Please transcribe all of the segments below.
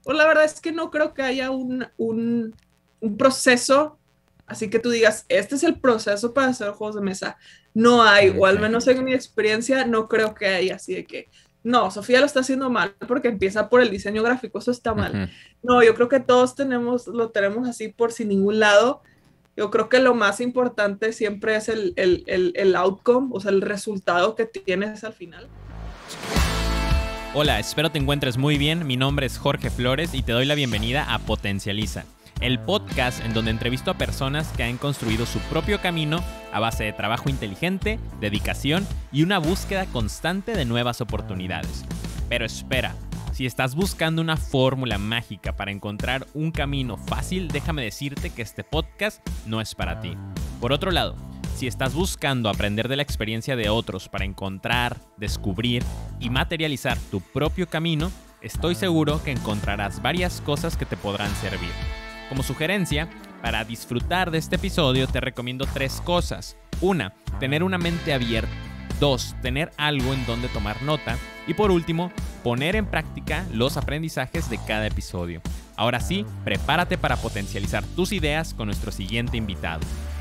Pues la verdad es que no creo que haya un proceso, así que tú digas, este es el proceso para hacer juegos de mesa. No hay, o al Ok. menos en mi experiencia, no creo que haya así de que, no, Sofía lo está haciendo mal porque empieza por el diseño gráfico, eso está mal. Ujú. No, yo creo que todos lo tenemos así por sin ningún lado. Yo creo que lo más importante siempre es el outcome, o sea, el resultado que tienes al final. Hola, espero te encuentres muy bien. Mi nombre es Jorge Flores y te doy la bienvenida a Potencializa, el podcast en donde entrevisto a personas que han construido su propio camino a base de trabajo inteligente, dedicación y una búsqueda constante de nuevas oportunidades. Pero espera, si estás buscando una fórmula mágica para encontrar un camino fácil, déjame decirte que este podcast no es para ti. Por otro lado, si estás buscando aprender de la experiencia de otros para encontrar, descubrir y materializar tu propio camino, estoy seguro que encontrarás varias cosas que te podrán servir. Como sugerencia, para disfrutar de este episodio te recomiendo 3 cosas. 1. Tener una mente abierta. 2. Tener algo en donde tomar nota. Y por último, poner en práctica los aprendizajes de cada episodio. Ahora sí, prepárate para potencializar tus ideas con nuestro siguiente invitado.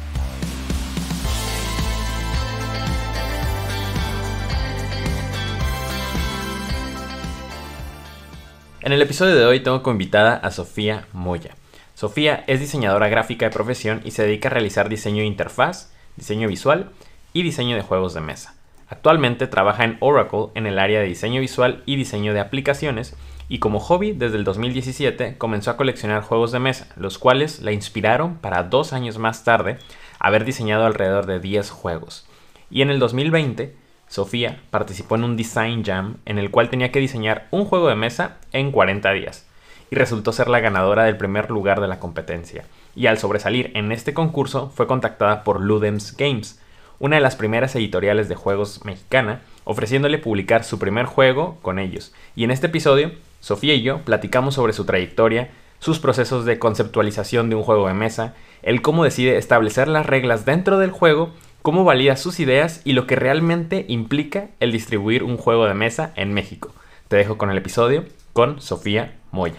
En el episodio de hoy tengo como invitada a Sofía Moya. Sofía es diseñadora gráfica de profesión y se dedica a realizar diseño de interfaz, diseño visual y diseño de juegos de mesa. Actualmente trabaja en Oracle en el área de diseño visual y diseño de aplicaciones y como hobby desde el 2017 comenzó a coleccionar juegos de mesa, los cuales la inspiraron para 2 años más tarde haber diseñado alrededor de 10 juegos. Y en el 2020 Sofía participó en un Design Jam en el cual tenía que diseñar un juego de mesa en 40 días y resultó ser la ganadora del primer lugar de la competencia. Y al sobresalir en este concurso fue contactada por Ludems Games, una de las primeras editoriales de juegos mexicana, ofreciéndole publicar su primer juego con ellos. Y en este episodio, Sofía y yo platicamos sobre su trayectoria, sus procesos de conceptualización de un juego de mesa, el cómo decide establecer las reglas dentro del juego, cómo valida sus ideas y lo que realmente implica el distribuir un juego de mesa en México. Te dejo con el episodio con Sofía Moya.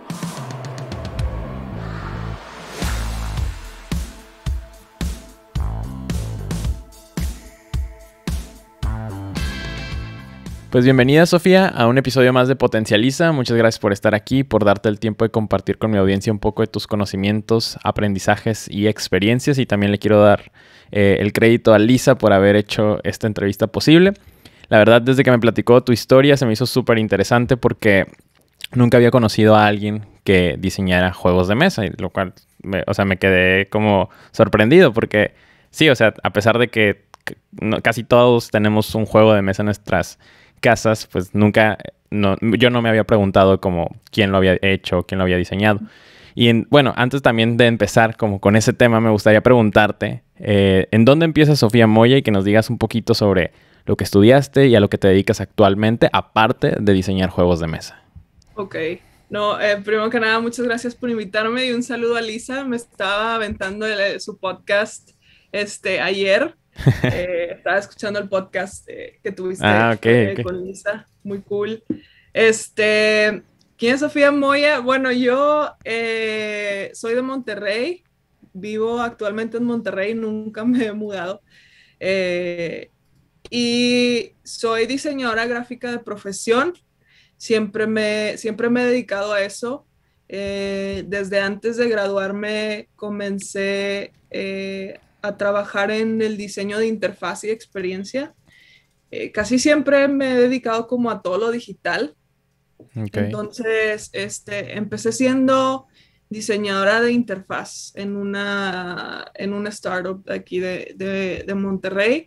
Pues bienvenida Sofía a un episodio más de Potencializa. Muchas gracias por estar aquí, por darte el tiempo de compartir con mi audiencia un poco de tus conocimientos, aprendizajes y experiencias. Y también le quiero dar el crédito a Lisa por haber hecho esta entrevista posible. La verdad, desde que me platicó tu historia se me hizo súper interesante porque nunca había conocido a alguien que diseñara juegos de mesa, y lo cual me quedé como sorprendido porque sí, o sea, a pesar de que casi todos tenemos un juego de mesa en nuestras casas, pues nunca, yo no me había preguntado como quién lo había hecho, quién lo había diseñado. Y bueno, antes también de empezar como con ese tema, me gustaría preguntarte, ¿en dónde empieza Sofía Moya? Y que nos digas un poquito sobre lo que estudiaste y a lo que te dedicas actualmente, aparte de diseñar juegos de mesa. Ok. No, primero que nada, muchas gracias por invitarme y un saludo a Lisa. Me estaba aventando su podcast ayer. Estaba escuchando el podcast que Ah, tuviste ok, ok. con Lisa. Muy cool. Este, ¿Quién es Sofía Moya? Bueno, yo soy de Monterrey. Vivo actualmente en Monterrey, nunca me he mudado. Eh, y soy diseñadora gráfica de profesión. Siempre me he dedicado a eso. Desde antes de graduarme comencé a trabajar en el diseño de interfaz y experiencia. Casi siempre me he dedicado como a todo lo digital. Ok. Entonces, empecé siendo diseñadora de interfaz en una startup de aquí de Monterrey.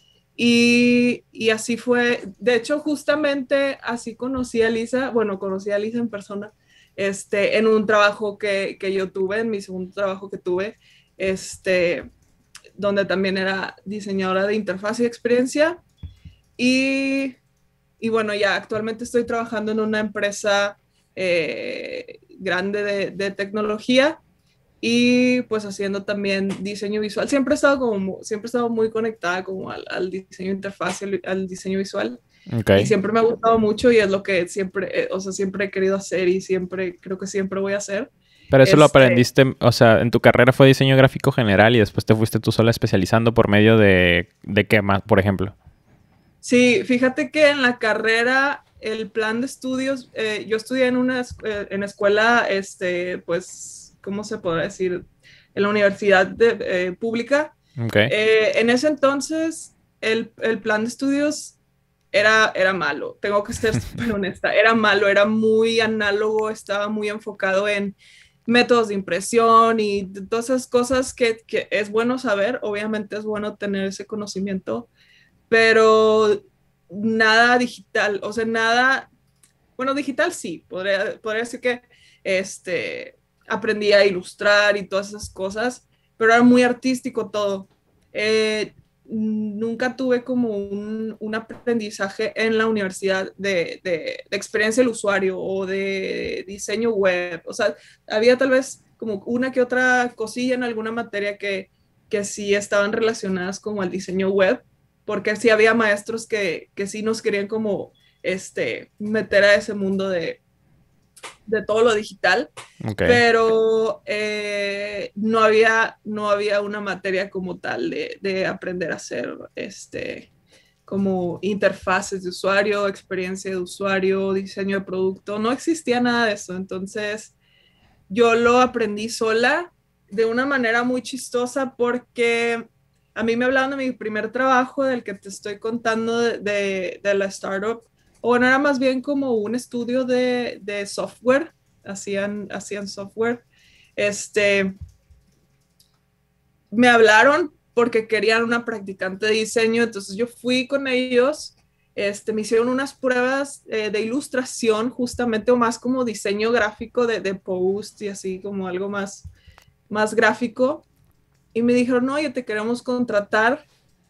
Y así fue, de hecho, justamente así conocí a Lisa, bueno, conocí a Lisa en persona, en un trabajo que yo tuve, en mi segundo trabajo que tuve, este, donde también era diseñadora de interfaz y experiencia. Y, y bueno, ya actualmente estoy trabajando en una empresa grande de tecnología y pues haciendo también diseño visual. Siempre he estado muy conectada como al diseño de interfaz y al diseño visual. Y Ok. siempre me ha gustado mucho y es lo que siempre, o sea, siempre he querido hacer y siempre, creo que siempre voy a hacer. Pero eso lo Este, aprendiste, o sea, en tu carrera fue diseño gráfico general y después te fuiste tú sola especializando por medio de qué más, por ejemplo. sí, fíjate que en la carrera, el plan de estudios, yo estudié en una en escuela, pues, ¿cómo se podrá decir? En la universidad pública. Ok. En ese entonces, el plan de estudios era malo, tengo que ser súper honesta, era malo, era muy análogo, estaba muy enfocado en métodos de impresión y todas esas cosas que es bueno saber, obviamente es bueno tener ese conocimiento, pero nada digital, o sea, nada, bueno, digital sí, podría decir que este, aprendí a ilustrar y todas esas cosas, pero era muy artístico todo. Eh, Nunca tuve como un aprendizaje en la universidad de experiencia del usuario o de diseño web. O sea, había tal vez como una que otra cosilla en alguna materia que sí estaban relacionadas como al diseño web, porque sí había maestros que sí nos querían como meter a ese mundo de todo lo digital, Ok. pero no había una materia como tal de aprender a hacer como interfaces de usuario, experiencia de usuario, diseño de producto, no existía nada de eso, entonces yo lo aprendí sola de una manera muy chistosa porque a mí me hablaban de mi primer trabajo del que te estoy contando de la startup, o bueno, era más bien como un estudio de software, hacían software. Este, Me hablaron porque querían una practicante de diseño, entonces yo fui con ellos, me hicieron unas pruebas de ilustración justamente o más como diseño gráfico de post y así como algo más gráfico y me dijeron, no, ya te queremos contratar,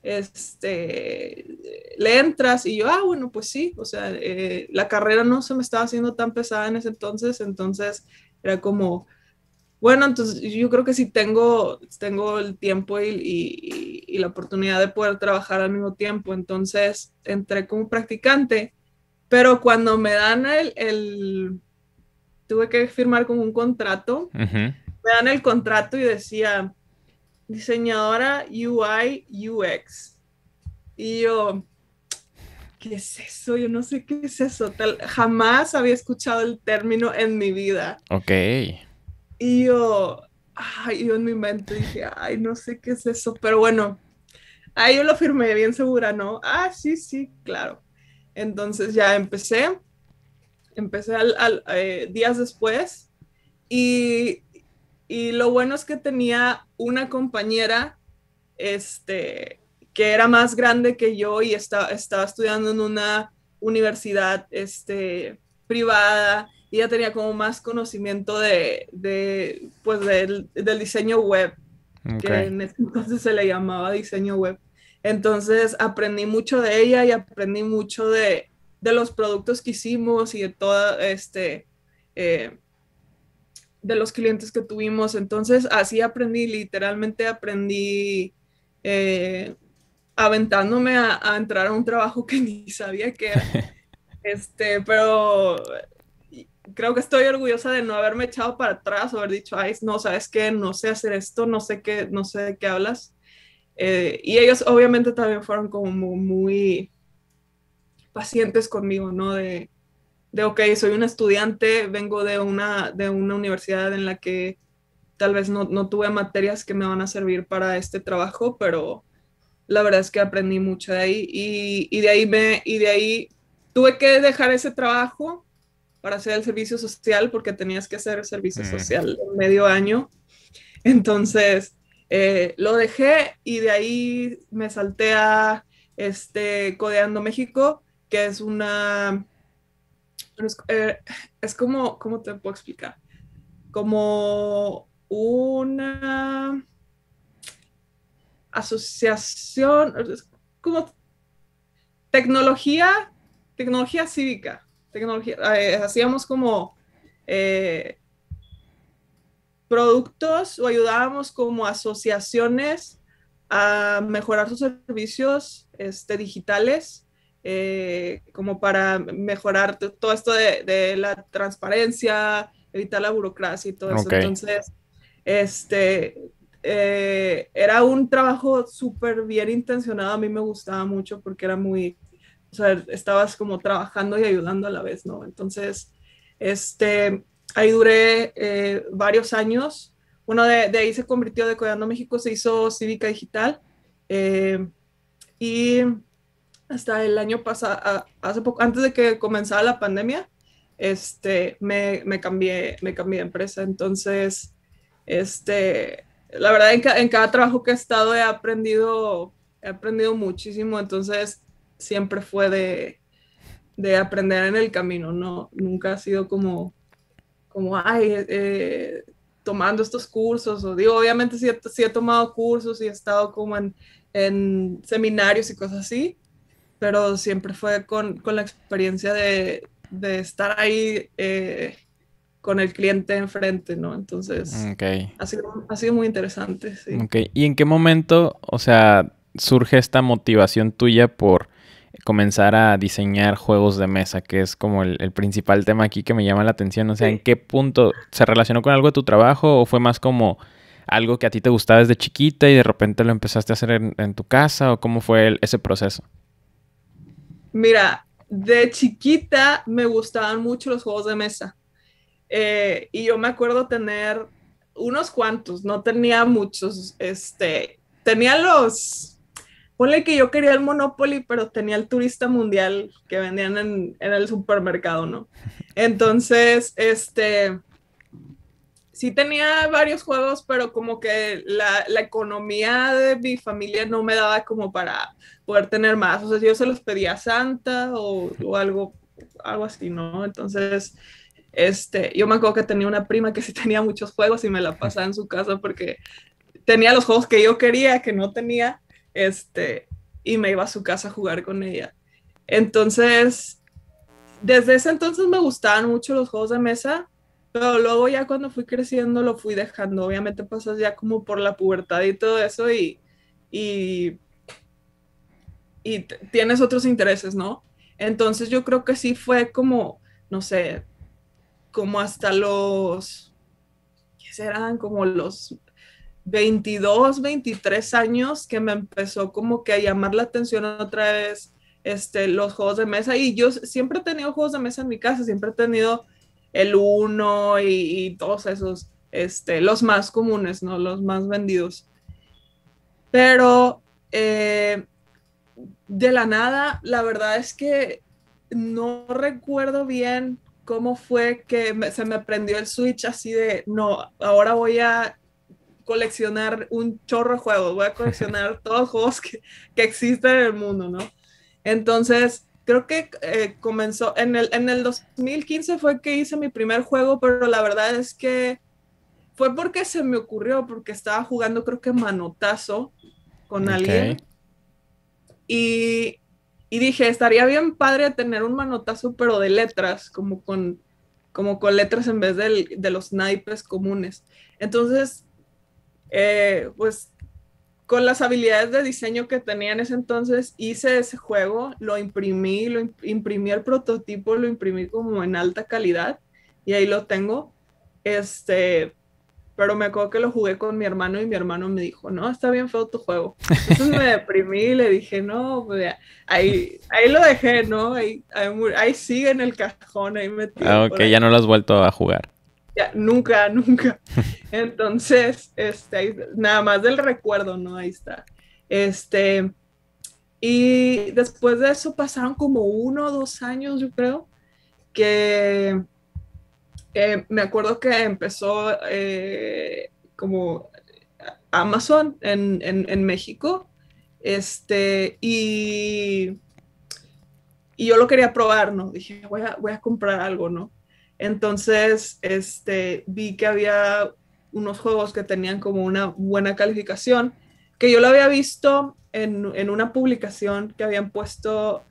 le entras y yo, bueno, pues sí, o sea, la carrera no se me estaba haciendo tan pesada en ese entonces era como, bueno, entonces yo creo que sí tengo el tiempo y la oportunidad de poder trabajar al mismo tiempo. Entonces entré como practicante, pero cuando me dan tuve que firmar como un contrato, Ujú. me dan el contrato y decía diseñadora UI UX. Y yo, ¿qué es eso? Yo no sé qué es eso. Jamás había escuchado el término en mi vida. Ok. Y yo en mi mente dije, ay, no sé qué es eso, pero bueno, ahí yo lo firmé bien segura, ¿no? Sí, sí, claro. Entonces ya empecé días después y, y lo bueno es que tenía una compañera, este, que era más grande que yo y estaba estudiando en una universidad, privada y ella tenía como más conocimiento pues del diseño web, Ok. que en ese entonces se le llamaba diseño web. Entonces aprendí mucho de ella y aprendí mucho de los productos que hicimos y de todo eh, de los clientes que tuvimos. Entonces así aprendí, literalmente aprendí eh, aventándome a entrar a un trabajo que ni sabía que era. Pero creo que estoy orgullosa de no haberme echado para atrás o haber dicho, ay, no, ¿sabes qué? No sé hacer esto, no sé de qué hablas. Y ellos obviamente también fueron como muy pacientes conmigo, ¿no? Ok, soy una estudiante, vengo de una universidad en la que tal vez no tuve materias que me van a servir para este trabajo, pero la verdad es que aprendí mucho de ahí y de ahí tuve que dejar ese trabajo para hacer el servicio social porque tenías que hacer el servicio Mm. social en medio año. Entonces, lo dejé y de ahí me salté a Codeando México, que es como, ¿cómo te puedo explicar? Como una asociación, como tecnología, tecnología cívica, hacíamos como eh, productos o ayudábamos como asociaciones a mejorar sus servicios digitales como para mejorar todo esto de la transparencia, evitar la burocracia y todo eso. Ok. Entonces, era un trabajo súper bien intencionado. A mí me gustaba mucho porque era muy, o sea, estabas como trabajando y ayudando a la vez, ¿no? Entonces, ahí duré varios años. Bueno, de ahí se convirtió de Codando México, se hizo Cívica Digital. Y hasta el año pasado, hace poco, antes de que comenzara la pandemia, me cambié de empresa. Entonces, la verdad, en cada trabajo que he estado he aprendido muchísimo. Entonces, siempre fue de aprender en el camino, ¿no? Nunca ha sido como ay, tomando estos cursos, o digo, obviamente sí he tomado cursos y he estado como en seminarios y cosas así, pero siempre fue con la experiencia de estar ahí con el cliente enfrente, ¿no? Entonces, Ok. ha sido muy interesante, sí. Ok. ¿Y en qué momento, o sea, surge esta motivación tuya por comenzar a diseñar juegos de mesa, que es como el principal tema aquí que me llama la atención? O sea, ¿en Sí. qué punto se relacionó con algo de tu trabajo o fue más como algo que a ti te gustaba desde chiquita y de repente lo empezaste a hacer en tu casa? ¿O cómo fue ese proceso? Mira, de chiquita me gustaban mucho los juegos de mesa. Y yo me acuerdo tener unos cuantos, no tenía muchos. Tenía ponle que yo quería el Monopoly, pero tenía el Turista Mundial que vendían en el supermercado, ¿no? Entonces, sí tenía varios juegos, pero como que la economía de mi familia no me daba como para poder tener más. O sea, yo se los pedía a Santa o algo así, ¿no? Entonces, yo me acuerdo que tenía una prima que sí tenía muchos juegos y me la pasaba en su casa porque tenía los juegos que yo quería, que no tenía, y me iba a su casa a jugar con ella. Entonces, desde ese entonces me gustaban mucho los juegos de mesa, pero luego ya cuando fui creciendo lo fui dejando. Obviamente pasas ya como por la pubertad y todo eso y, y tienes otros intereses, ¿no? Entonces yo creo que sí fue como, no sé, como hasta ¿qué serán? Como los 22, 23 años que me empezó como que a llamar la atención otra vez los juegos de mesa. Y yo siempre he tenido juegos de mesa en mi casa, siempre he tenido el Uno y todos esos, los más comunes, ¿no? Los más vendidos. Pero de la nada, la verdad es que no recuerdo bien cómo fue que se me prendió el switch así de, no, ahora voy a coleccionar un chorro de juegos, voy a coleccionar todos los juegos que existen en el mundo, ¿no? Entonces, creo que comenzó en el 2015 fue que hice mi primer juego, pero la verdad es que fue porque se me ocurrió, porque estaba jugando creo que manotazo con Ok. alguien y, y dije, estaría bien padre tener un manotazo, pero de letras, como con letras en vez de los naipes comunes. Entonces, pues con las habilidades de diseño que tenía en ese entonces, hice ese juego, imprimí el prototipo, lo imprimí como en alta calidad y ahí lo tengo. Pero me acuerdo que lo jugué con mi hermano y mi hermano me dijo, no, está bien feo tu juego. Entonces me deprimí y le dije, no, pues ya, ahí lo dejé, ¿no? Ahí sigue en el cajón, ahí metido Ah, por ok, ahí. ya no lo has vuelto a jugar. Ya, nunca, nunca. Entonces, nada más del recuerdo, ¿no? Ahí está. Este, y después de eso pasaron como 1 o 2 años, yo creo, que me acuerdo que empezó como Amazon en México, y yo lo quería probar, ¿no? Dije, voy a comprar algo, ¿no? Entonces, vi que había unos juegos que tenían como una buena calificación, que yo lo había visto en una publicación que habían puesto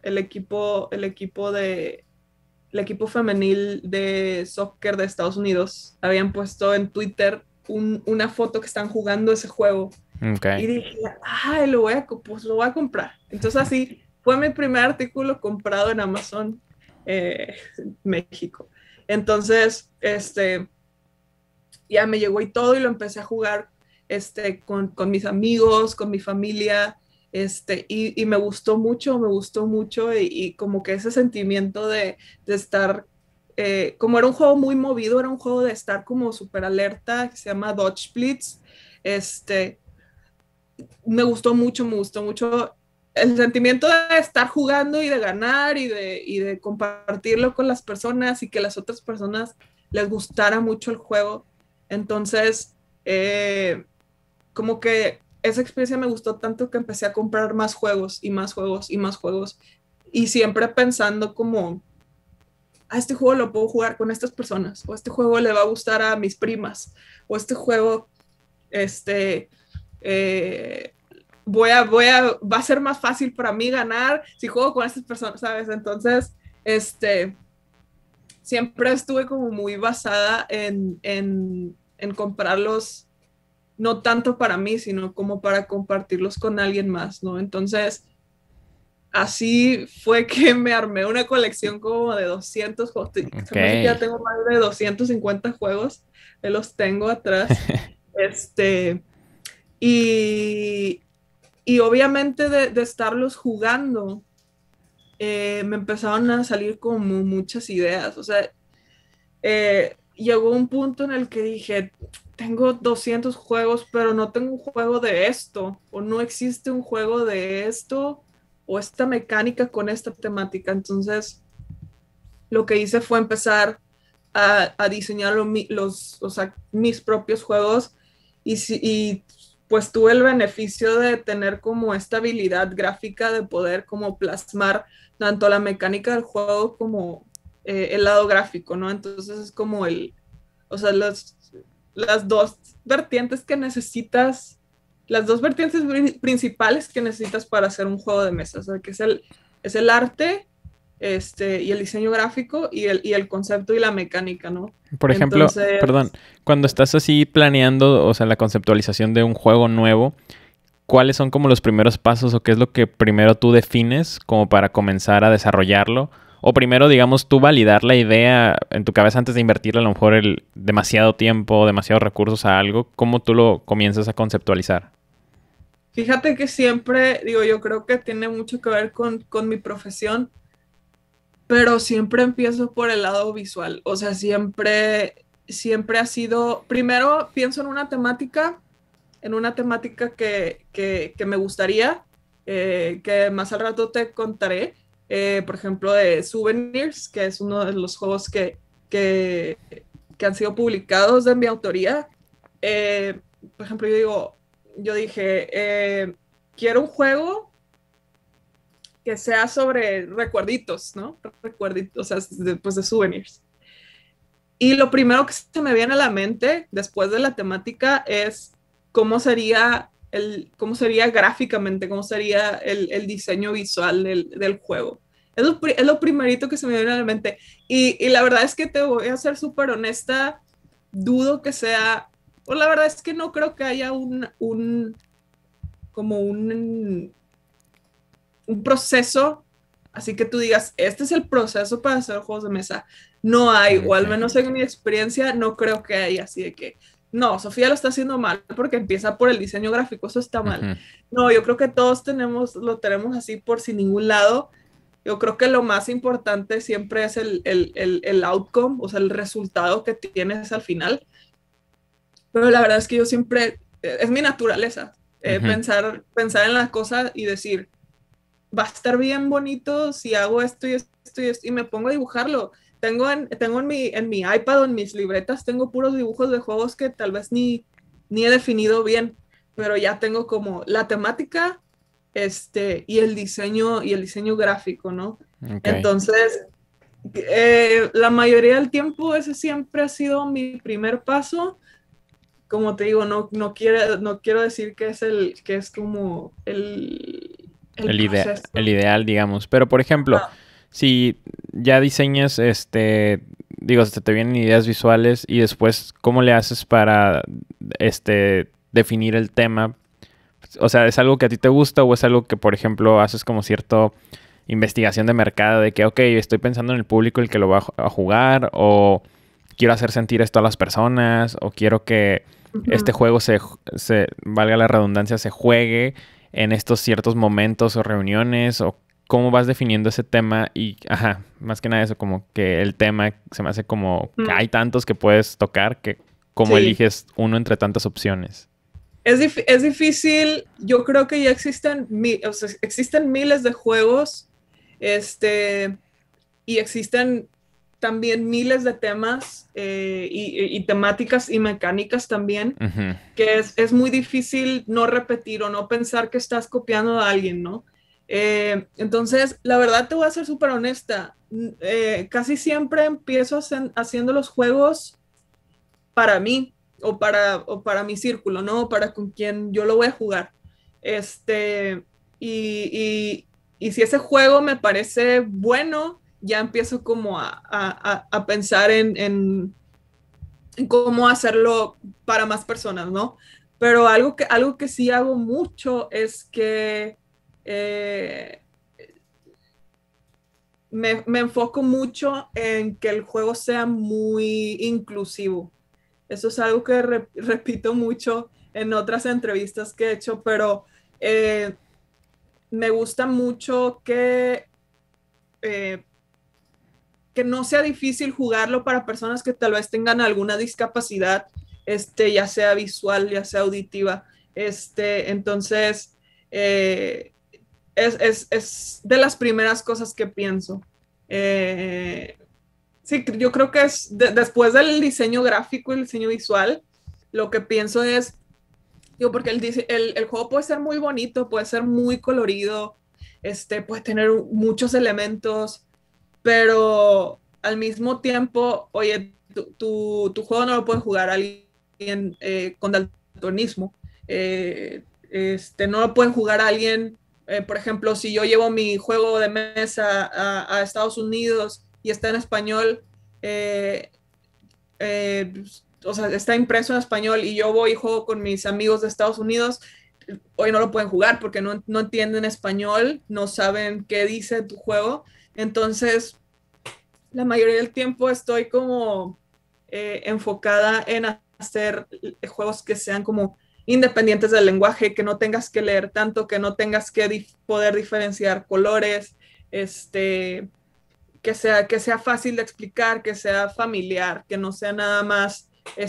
el equipo femenil de soccer de Estados Unidos, habían puesto en Twitter una foto que están jugando ese juego. Ok. Y dije, ay, pues lo voy a comprar. Entonces así fue mi primer artículo comprado en Amazon México. Entonces, ya me llegó y todo y lo empecé a jugar con mis amigos, con mi familia, y me gustó mucho y como que ese sentimiento de estar, como era un juego muy movido, era un juego de estar como súper alerta, que se llama Dodge Blitz, me gustó mucho el sentimiento de estar jugando y de ganar y de compartirlo con las personas y que las otras personas les gustara mucho el juego. Entonces, como que esa experiencia me gustó tanto que empecé a comprar más juegos y más juegos y más juegos. Y siempre pensando como, este juego lo puedo jugar con estas personas, o este juego le va a gustar a mis primas, o este juego, va a ser más fácil para mí ganar si juego con estas personas, ¿sabes? Entonces, siempre estuve como muy basada en comprarlos, no tanto para mí, sino como para compartirlos con alguien más, ¿no? Entonces, así fue que me armé una colección como de 200 juegos. Okay. Ya tengo más de 250 juegos, los tengo atrás. Y obviamente de estarlos jugando, me empezaron a salir como muchas ideas. O sea, llegó un punto en el que dije, tengo 200 juegos, pero no tengo un juego de esto, o no existe un juego de esto, o esta mecánica con esta temática. Entonces, lo que hice fue empezar a diseñar mis propios juegos y pues tuve el beneficio de tener como esta habilidad gráfica de poder como plasmar tanto la mecánica del juego como el lado gráfico, ¿no? Entonces es como las dos vertientes que necesitas, las dos vertientes principales que necesitas para hacer un juego de mesa, o sea, que es el arte y el diseño gráfico y el concepto y la mecánica, ¿no? Por ejemplo, entonces, perdón, cuando estás así planeando, o sea, la conceptualización de un juego nuevo, ¿cuáles son como los primeros pasos o qué es lo que primero tú defines como para comenzar a desarrollarlo? O primero, digamos, tú validar la idea en tu cabeza antes de invertirle a lo mejor demasiado tiempo, demasiados recursos a algo. ¿Cómo tú lo comienzas a conceptualizar? Fíjate que siempre, yo creo que tiene mucho que ver con mi profesión, pero siempre empiezo por el lado visual. O sea, siempre ha sido, primero pienso en una temática que me gustaría, que más al rato te contaré. Por ejemplo, de Souvenirs, que es uno de los juegos que han sido publicados de mi autoría. Por ejemplo, yo dije, quiero un juego que sea sobre recuerditos, ¿no? Recuerditos, o sea, pues de souvenirs. Y lo primero que se me viene a la mente después de la temática es cómo sería gráficamente, cómo sería el diseño visual del juego. Es lo primerito que se me viene a la mente. Y la verdad es que te voy a ser súper honesta, dudo que sea, o la verdad es que no creo que haya un proceso, así que tú digas, este es el proceso para hacer juegos de mesa. No hay, o al menos en mi experiencia, no creo que haya así de que, no, Sofía lo está haciendo mal porque empieza por el diseño gráfico, eso está mal. No, yo creo que todos lo tenemos así por sin ningún lado. Yo creo que lo más importante siempre es el outcome, o sea, el resultado que tienes al final. Pero la verdad es que yo siempre, es mi naturaleza, pensar en las cosas y decir, va a estar bien bonito si hago esto y esto y esto, y me pongo a dibujarlo. Tengo en mi iPad o en mis libretas, tengo puros dibujos de juegos que tal vez ni he definido bien, pero ya tengo como la temática y el diseño gráfico, ¿no? Okay. Entonces, la mayoría del tiempo ese siempre ha sido mi primer paso. Como te digo, no quiero decir que es como el ideal, digamos. Pero, por ejemplo, si ya diseñas, digo, te vienen ideas visuales y después, ¿cómo le haces para definir el tema? O sea, ¿es algo que a ti te gusta o es algo que, por ejemplo, haces como cierta investigación de mercado de que, ok, estoy pensando en el público el que lo va a jugar, o quiero hacer sentir esto a las personas, o quiero que este juego valga la redundancia, se juegue en estos ciertos momentos o reuniones, o cómo vas definiendo ese tema? Y, más que nada eso, como que el tema se me hace como que hay tantos que puedes tocar que cómo eliges uno entre tantas opciones. Es difícil, yo creo que ya existen miles de juegos, y existen también miles de temas y temáticas y mecánicas también, que es muy difícil no repetir o no pensar que estás copiando a alguien, ¿no? Entonces, la verdad te voy a ser súper honesta, casi siempre empiezo haciendo los juegos para mí o para mi círculo, ¿no? Para con quien yo lo voy a jugar. Y si ese juego me parece bueno, ya empiezo como a pensar en cómo hacerlo para más personas, ¿no? Pero algo que sí hago mucho es que me enfoco mucho en que el juego sea muy inclusivo. Eso es algo que repito mucho en otras entrevistas que he hecho, pero me gusta mucho que no sea difícil jugarlo para personas que tal vez tengan alguna discapacidad, ya sea visual, ya sea auditiva. Entonces, es de las primeras cosas que pienso. Sí, yo creo que después del diseño gráfico y el diseño visual, lo que pienso es, porque el juego puede ser muy bonito, puede ser muy colorido, puede tener muchos elementos, pero al mismo tiempo, oye, tu juego no lo puede jugar alguien con daltonismo, no lo puede jugar alguien, por ejemplo, si yo llevo mi juego de mesa a Estados Unidos y está en español, o sea, está impreso en español y yo voy y juego con mis amigos de Estados Unidos, hoy no lo pueden jugar porque no entienden español, no saben qué dice tu juego. Entonces, la mayoría del tiempo estoy como enfocada en hacer juegos que sean como independientes del lenguaje, que no tengas que leer tanto, que no tengas que poder diferenciar colores, que sea fácil de explicar, que sea familiar, que no sea nada más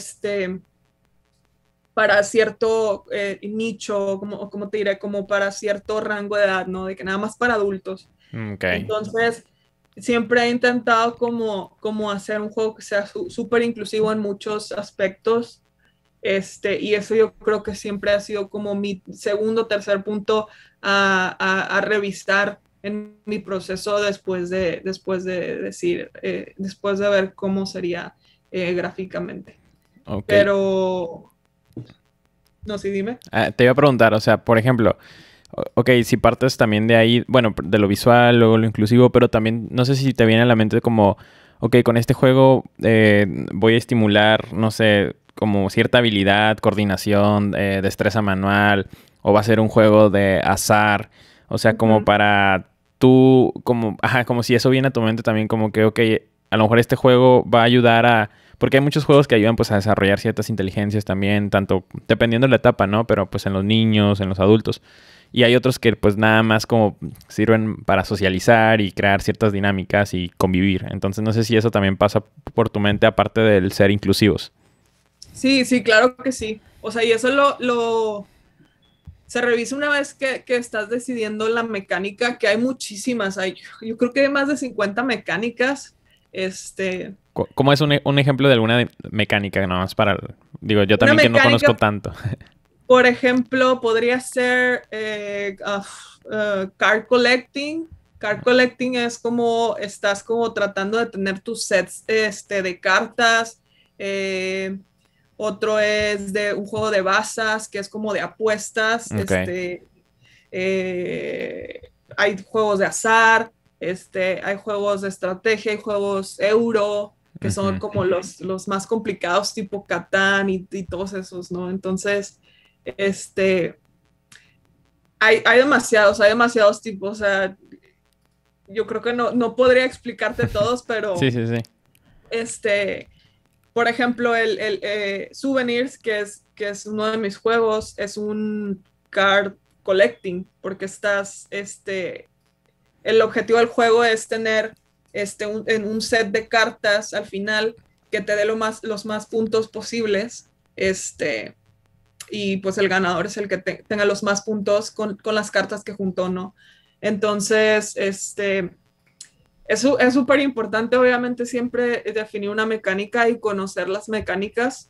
para cierto nicho, como te diré, como para cierto rango de edad, ¿no? De que nada más para adultos. Okay. Entonces, siempre he intentado como hacer un juego que sea súper inclusivo en muchos aspectos, y eso yo creo que siempre ha sido como mi segundo o tercer punto a revisar en mi proceso después de decir, después de ver cómo sería gráficamente. Okay. Pero, no, sí, dime. Te iba a preguntar, o sea, por ejemplo, ok, si partes también de ahí, bueno, de lo visual, luego lo inclusivo, pero también no sé si te viene a la mente como, ok, con este juego voy a estimular, no sé, como cierta habilidad, coordinación, destreza manual, o va a ser un juego de azar, o sea, como para tú, como si eso viene a tu mente también, como que, ok, a lo mejor este juego va a ayudar a... Porque hay muchos juegos que ayudan pues a desarrollar ciertas inteligencias también, tanto dependiendo de la etapa, ¿no? Pero pues en los niños, en los adultos. Y hay otros que pues nada más como sirven para socializar y crear ciertas dinámicas y convivir. Entonces no sé si eso también pasa por tu mente aparte del ser inclusivos. Sí, sí, claro que sí. O sea, y eso se revisa una vez que estás decidiendo la mecánica, que hay muchísimas. Yo creo que hay más de 50 mecánicas. ¿Cómo es un ejemplo de alguna mecánica? Nada más para... Digo, yo también que no conozco tanto. Por ejemplo, podría ser card collecting. Card collecting es como estás como tratando de tener tus sets de cartas. Otro es de un juego de bazas, que es como de apuestas. Okay. Hay juegos de azar, hay juegos de estrategia, hay juegos euro, que son como los más complicados, tipo Catán y todos esos, ¿no? Entonces, hay demasiados tipos, o sea, yo creo que no podría explicarte todos, pero Sí, sí, sí. Por ejemplo, el Souvenirs, que es uno de mis juegos, es un card collecting, porque el objetivo del juego es tener un set de cartas al final que te dé los más puntos posibles, y pues el ganador es el que tenga los más puntos con las cartas que juntó, ¿no? Entonces, es súper importante, obviamente, siempre definir una mecánica y conocer las mecánicas.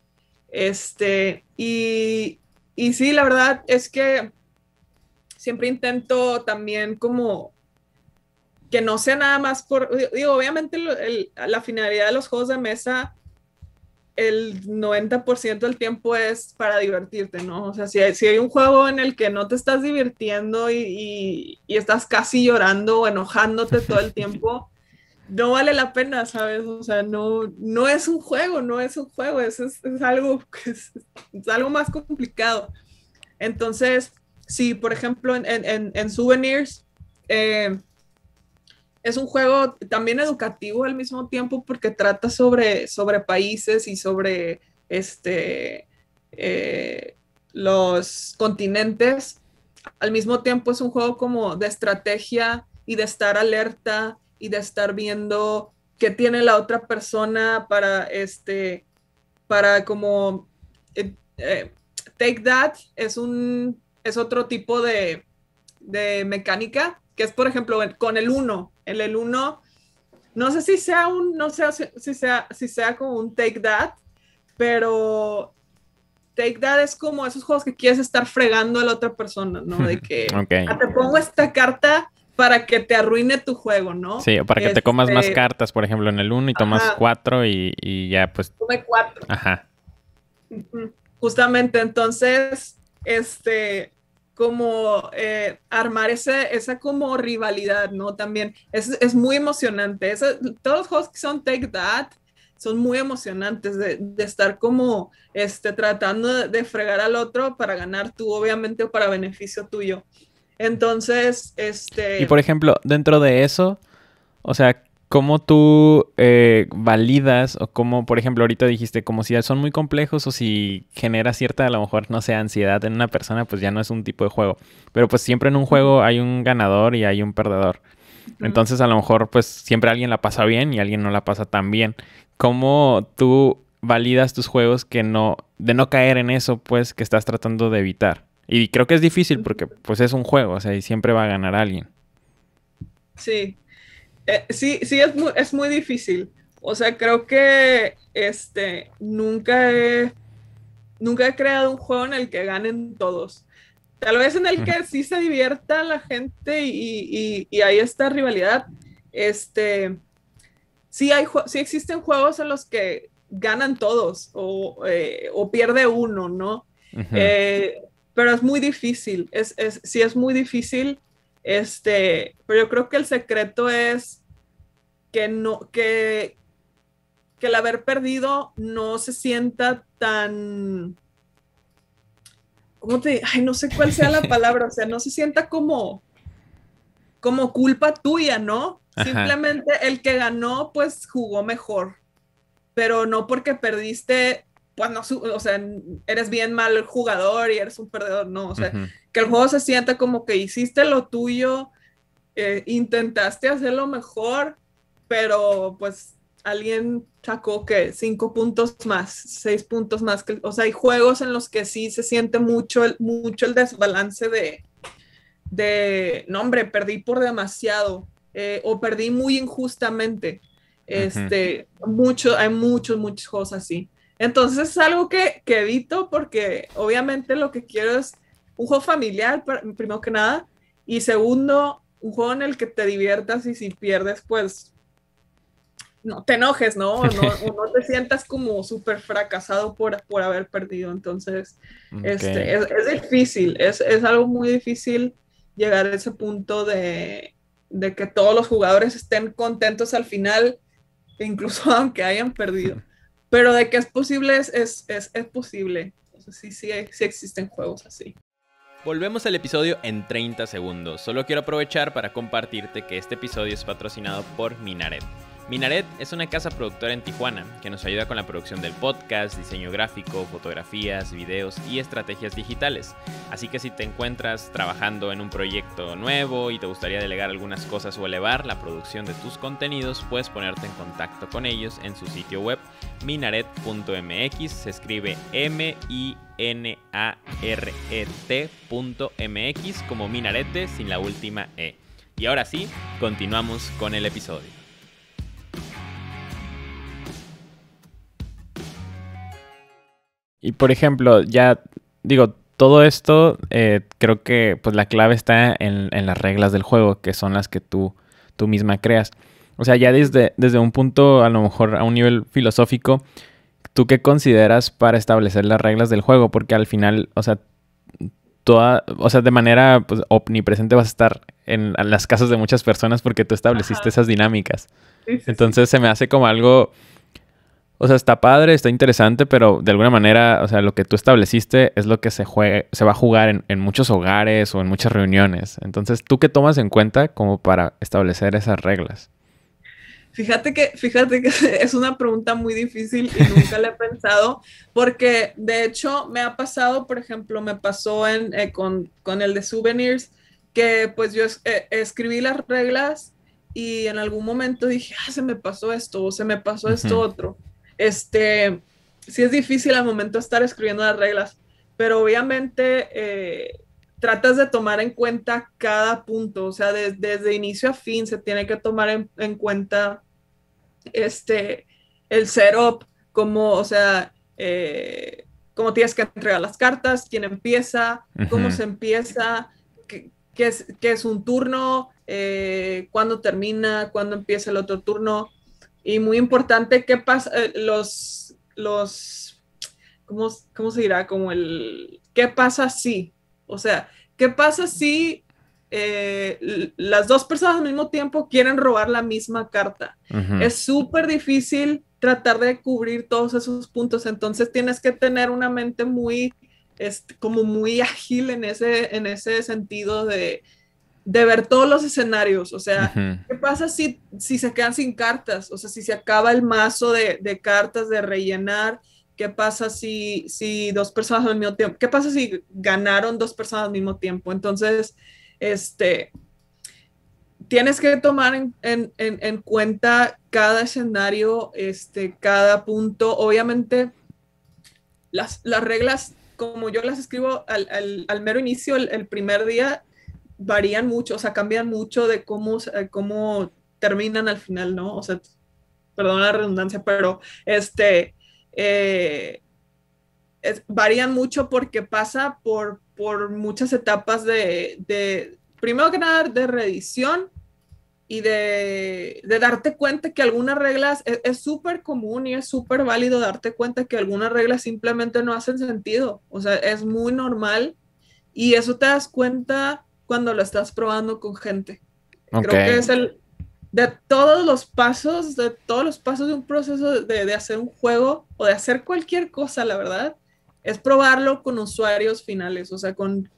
Y sí, la verdad es que siempre intento también como que no sea nada más digo, obviamente la finalidad de los juegos de mesa, el 90% del tiempo es para divertirte, ¿no? O sea, si hay un juego en el que no te estás divirtiendo y estás casi llorando o enojándote todo el tiempo, no vale la pena, ¿sabes? O sea, no es un juego, es algo, es algo más complicado. Entonces, sí, por ejemplo, en Souvenirs, es un juego también educativo al mismo tiempo porque trata sobre países y sobre los continentes. Al mismo tiempo es un juego como de estrategia y de estar alerta y de estar viendo qué tiene la otra persona para como Take That es otro tipo de mecánica, que es, por ejemplo, con el uno. El uno, no sé si sea si sea como un Take That, pero Take That es como esos juegos que quieres estar fregando a la otra persona, ¿no? De que Okay. te pongo esta carta para que te arruine tu juego, ¿no? Sí, o para que te comas más cartas, por ejemplo, en el 1 y tomas 4 y ya pues... Tome 4. Ajá. Justamente, entonces, como armar esa como rivalidad, ¿no? También es muy emocionante. Todos los juegos que son Take That son muy emocionantes de estar como tratando de fregar al otro para ganar tú, obviamente, o para beneficio tuyo. Entonces, Y por ejemplo, dentro de eso, o sea, ¿cómo tú validas o cómo, por ejemplo, ahorita dijiste, como si son muy complejos o si genera cierta, a lo mejor, no sé, ansiedad en una persona, pues ya no es un tipo de juego. Pero pues siempre en un juego hay un ganador y hay un perdedor. Entonces a lo mejor pues siempre alguien la pasa bien y alguien no la pasa tan bien. ¿Cómo tú validas tus juegos de no caer en eso pues que estás tratando de evitar? Y creo que es difícil porque pues es un juego, o sea, y siempre va a ganar alguien. Sí. Sí, es muy difícil. O sea, creo que nunca he creado un juego en el que ganen todos. Tal vez en el que sí se divierta la gente y hay esta rivalidad. Sí existen juegos en los que ganan todos o pierde uno, ¿no? Pero es muy difícil. Sí es muy difícil. Pero yo creo que el secreto es que el haber perdido no se sienta tan, ay, no sé cuál sea la palabra, o sea, no se sienta como culpa tuya, ¿no? Ajá. Simplemente el que ganó, pues jugó mejor, pero no porque perdiste, pues no, o sea, eres bien mal jugador y eres un perdedor, no, o sea, que el juego se sienta como que hiciste lo tuyo, intentaste hacerlo mejor, pero pues alguien sacó que 5 puntos más, 6 puntos más. O sea, hay juegos en los que sí se siente mucho el desbalance no, hombre, perdí por demasiado o perdí muy injustamente. Hay muchos juegos así. Entonces es algo que evito porque obviamente lo que quiero es un juego familiar, primero que nada, y segundo, un juego en el que te diviertas y si pierdes, pues no te enojes, ¿no? O no te sientas como súper fracasado por haber perdido. Entonces, es difícil, es algo muy difícil llegar a ese punto de que todos los jugadores estén contentos al final, incluso aunque hayan perdido. Pero de que es posible, es posible. Entonces, sí existen juegos así. Volvemos al episodio en 30 segundos. Solo quiero aprovechar para compartirte que este episodio es patrocinado por Minaret. Minaret es una casa productora en Tijuana que nos ayuda con la producción del podcast, diseño gráfico, fotografías, videos y estrategias digitales. Así que si te encuentras trabajando en un proyecto nuevo y te gustaría delegar algunas cosas o elevar la producción de tus contenidos, puedes ponerte en contacto con ellos en su sitio web minaret.mx. Se escribe minaret.mx como minarete sin la última E. Y ahora sí, continuamos con el episodio. Y por ejemplo, ya digo, todo esto creo que pues la clave está en las reglas del juego, que son las que tú misma creas. O sea, ya desde un punto, a lo mejor a un nivel filosófico, ¿tú qué consideras para establecer las reglas del juego? Porque al final, o sea, de manera pues, omnipresente vas a estar en las casas de muchas personas porque tú estableciste esas dinámicas. Sí. Entonces se me hace como algo... O sea, está padre, está interesante, pero de alguna manera, o sea, lo que tú estableciste es lo que se va a jugar en muchos hogares o en muchas reuniones. Entonces, ¿tú qué tomas en cuenta como para establecer esas reglas? Fíjate que es una pregunta muy difícil y nunca la he pensado, porque de hecho me ha pasado, por ejemplo, me pasó con el de souvenirs, que pues yo escribí las reglas y en algún momento dije, se me pasó esto o se me pasó esto otro. Sí es difícil al momento de estar escribiendo las reglas, pero obviamente tratas de tomar en cuenta cada punto, o sea, desde inicio a fin se tiene que tomar en cuenta el setup, como, o sea, cómo tienes que entregar las cartas, quién empieza, cómo se empieza, qué es un turno, cuándo termina, cuándo empieza el otro turno. Y muy importante, ¿qué pasa? ¿Cómo se dirá? Como ¿qué pasa si? O sea, ¿qué pasa si las dos personas al mismo tiempo quieren robar la misma carta? Es súper difícil tratar de cubrir todos esos puntos, entonces tienes que tener una mente como muy ágil en ese sentido de ver todos los escenarios, o sea, ¿qué pasa si se quedan sin cartas? O sea, si se acaba el mazo de cartas de rellenar, ¿qué pasa si dos personas al mismo tiempo? ¿Qué pasa si ganaron dos personas al mismo tiempo? Entonces, tienes que tomar en cuenta cada escenario, cada punto. Obviamente, las reglas, como yo las escribo al mero inicio, el primer día, varían mucho, o sea, cambian mucho de cómo terminan al final, ¿no? O sea, perdón la redundancia, pero varían mucho porque pasa por muchas etapas primero que nada, de reedición y de darte cuenta que algunas reglas, es súper común y es súper válido darte cuenta que algunas reglas simplemente no hacen sentido, o sea, es muy normal y eso te das cuenta cuando lo estás probando con gente. Creo que es de todos los pasos de un proceso de hacer un juego o de hacer cualquier cosa, la verdad, es probarlo con usuarios finales, o sea, con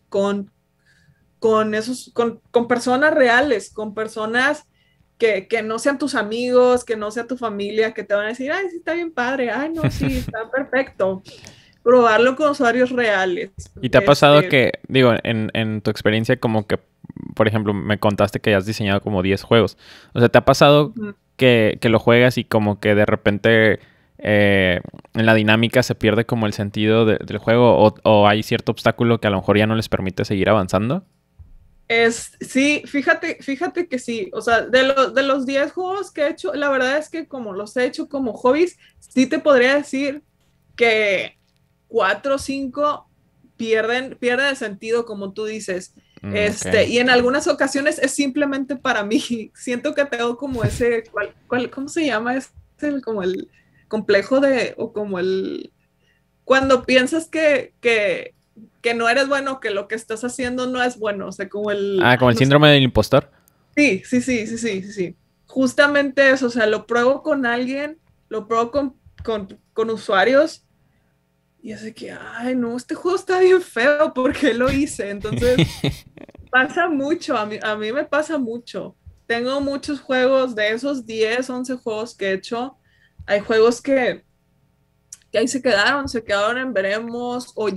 personas reales, con personas que no sean tus amigos, que no sea tu familia, que te van a decir, ay, sí, está bien padre, ay, no, sí, está perfecto. Probarlo con usuarios reales. ¿Y te ha pasado que, digo, en tu experiencia como que, por ejemplo, me contaste que has diseñado como 10 juegos? O sea, ¿te ha pasado que lo juegas y como que de repente en la dinámica se pierde como el sentido del juego o hay cierto obstáculo que a lo mejor ya no les permite seguir avanzando? Sí, fíjate que sí, o sea, de los 10 juegos que he hecho, la verdad es que como los he hecho como hobbies, sí te podría decir que 4 o 5 pierden el sentido, como tú dices. Y en algunas ocasiones es simplemente para mí. Siento que tengo como ese, ¿cómo se llama? Es como el complejo o como cuando piensas que no eres bueno, que lo que estás haciendo no es bueno, o sea, como como el síndrome del impostor. Sí. Justamente eso, o sea, lo pruebo con alguien, lo pruebo con usuarios Y así que, ay, no, este juego está bien feo, ¿por qué lo hice? Entonces, pasa mucho, a mí me pasa mucho. Tengo muchos juegos, de esos 10 11 juegos que he hecho, hay juegos que ahí se quedaron en veremos o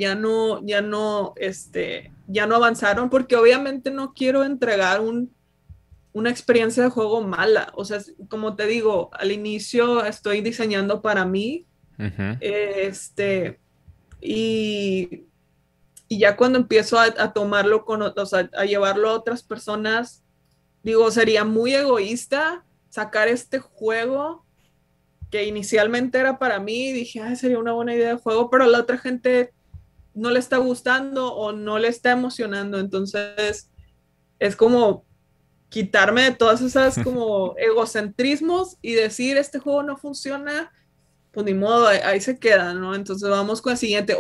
ya no avanzaron, porque obviamente no quiero entregar una experiencia de juego mala. O sea, como te digo, al inicio estoy diseñando para mí, Ujú. y, y ya cuando empiezo a tomarlo o sea, a llevarlo a otras personas, digo, sería muy egoísta sacar este juego que inicialmente era para mí, dije, ay, sería una buena idea de juego, pero a la otra gente no le está gustando o no le está emocionando, entonces es como quitarme de todas esas como egocentrismos y decir, este juego no funciona, pues ni modo, ahí se queda, ¿no? Entonces vamos con el siguiente,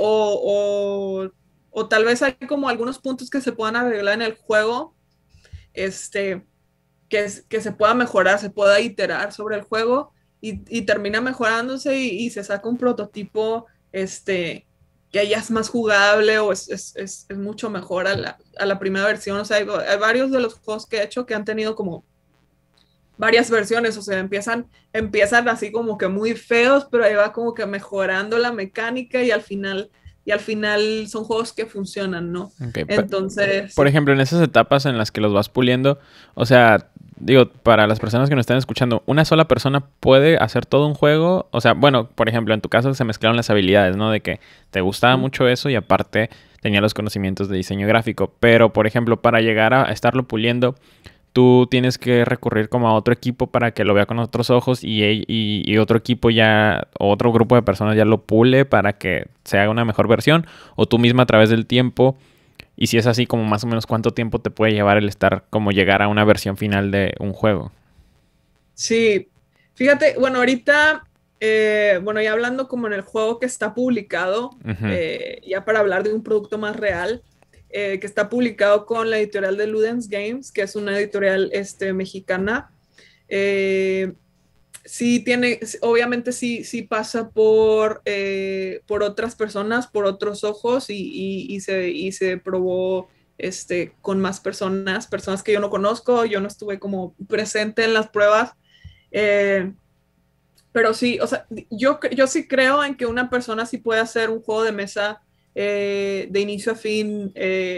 o tal vez hay como algunos puntos que se puedan arreglar en el juego, este, que se pueda mejorar, se pueda iterar sobre el juego y termina mejorándose y se saca un prototipo que ya es más jugable o es mucho mejor a la primera versión. O sea, hay varios de los juegos que he hecho que han tenido como varias versiones, o sea, empiezan así como que muy feos, pero ahí va como que mejorando la mecánica y al final son juegos que funcionan, ¿no? Ok, Entonces, por sí. ejemplo, en esas etapas en las que los vas puliendo, o sea, digo, para las personas que nos están escuchando, ¿una sola persona puede hacer todo un juego? O sea, bueno, por ejemplo, en tu caso se mezclaron las habilidades, ¿no? De que te gustaba mucho eso y aparte tenía los conocimientos de diseño gráfico. Pero, por ejemplo, para llegar a estarlo puliendo, tú tienes que recurrir como a otro equipo para que lo vea con otros ojos y otro equipo ya, o otro grupo de personas ya lo pule para que se haga una mejor versión, o tú misma a través del tiempo. Y si es así, como más o menos cuánto tiempo te puede llevar el estar, como llegar a una versión final de un juego. Sí, fíjate, bueno, ahorita, bueno, ya hablando como en el juego que está publicado, Ujú. ya para hablar de un producto más real, que está publicado con la editorial de Ludens Games, que es una editorial mexicana. eh, sí tiene, obviamente sí pasa por otras personas, por otros ojos y se probó con más personas que yo no conozco, yo no estuve como presente en las pruebas, eh, pero sí, o sea, yo sí creo en que una persona sí puede hacer un juego de mesa de inicio a fin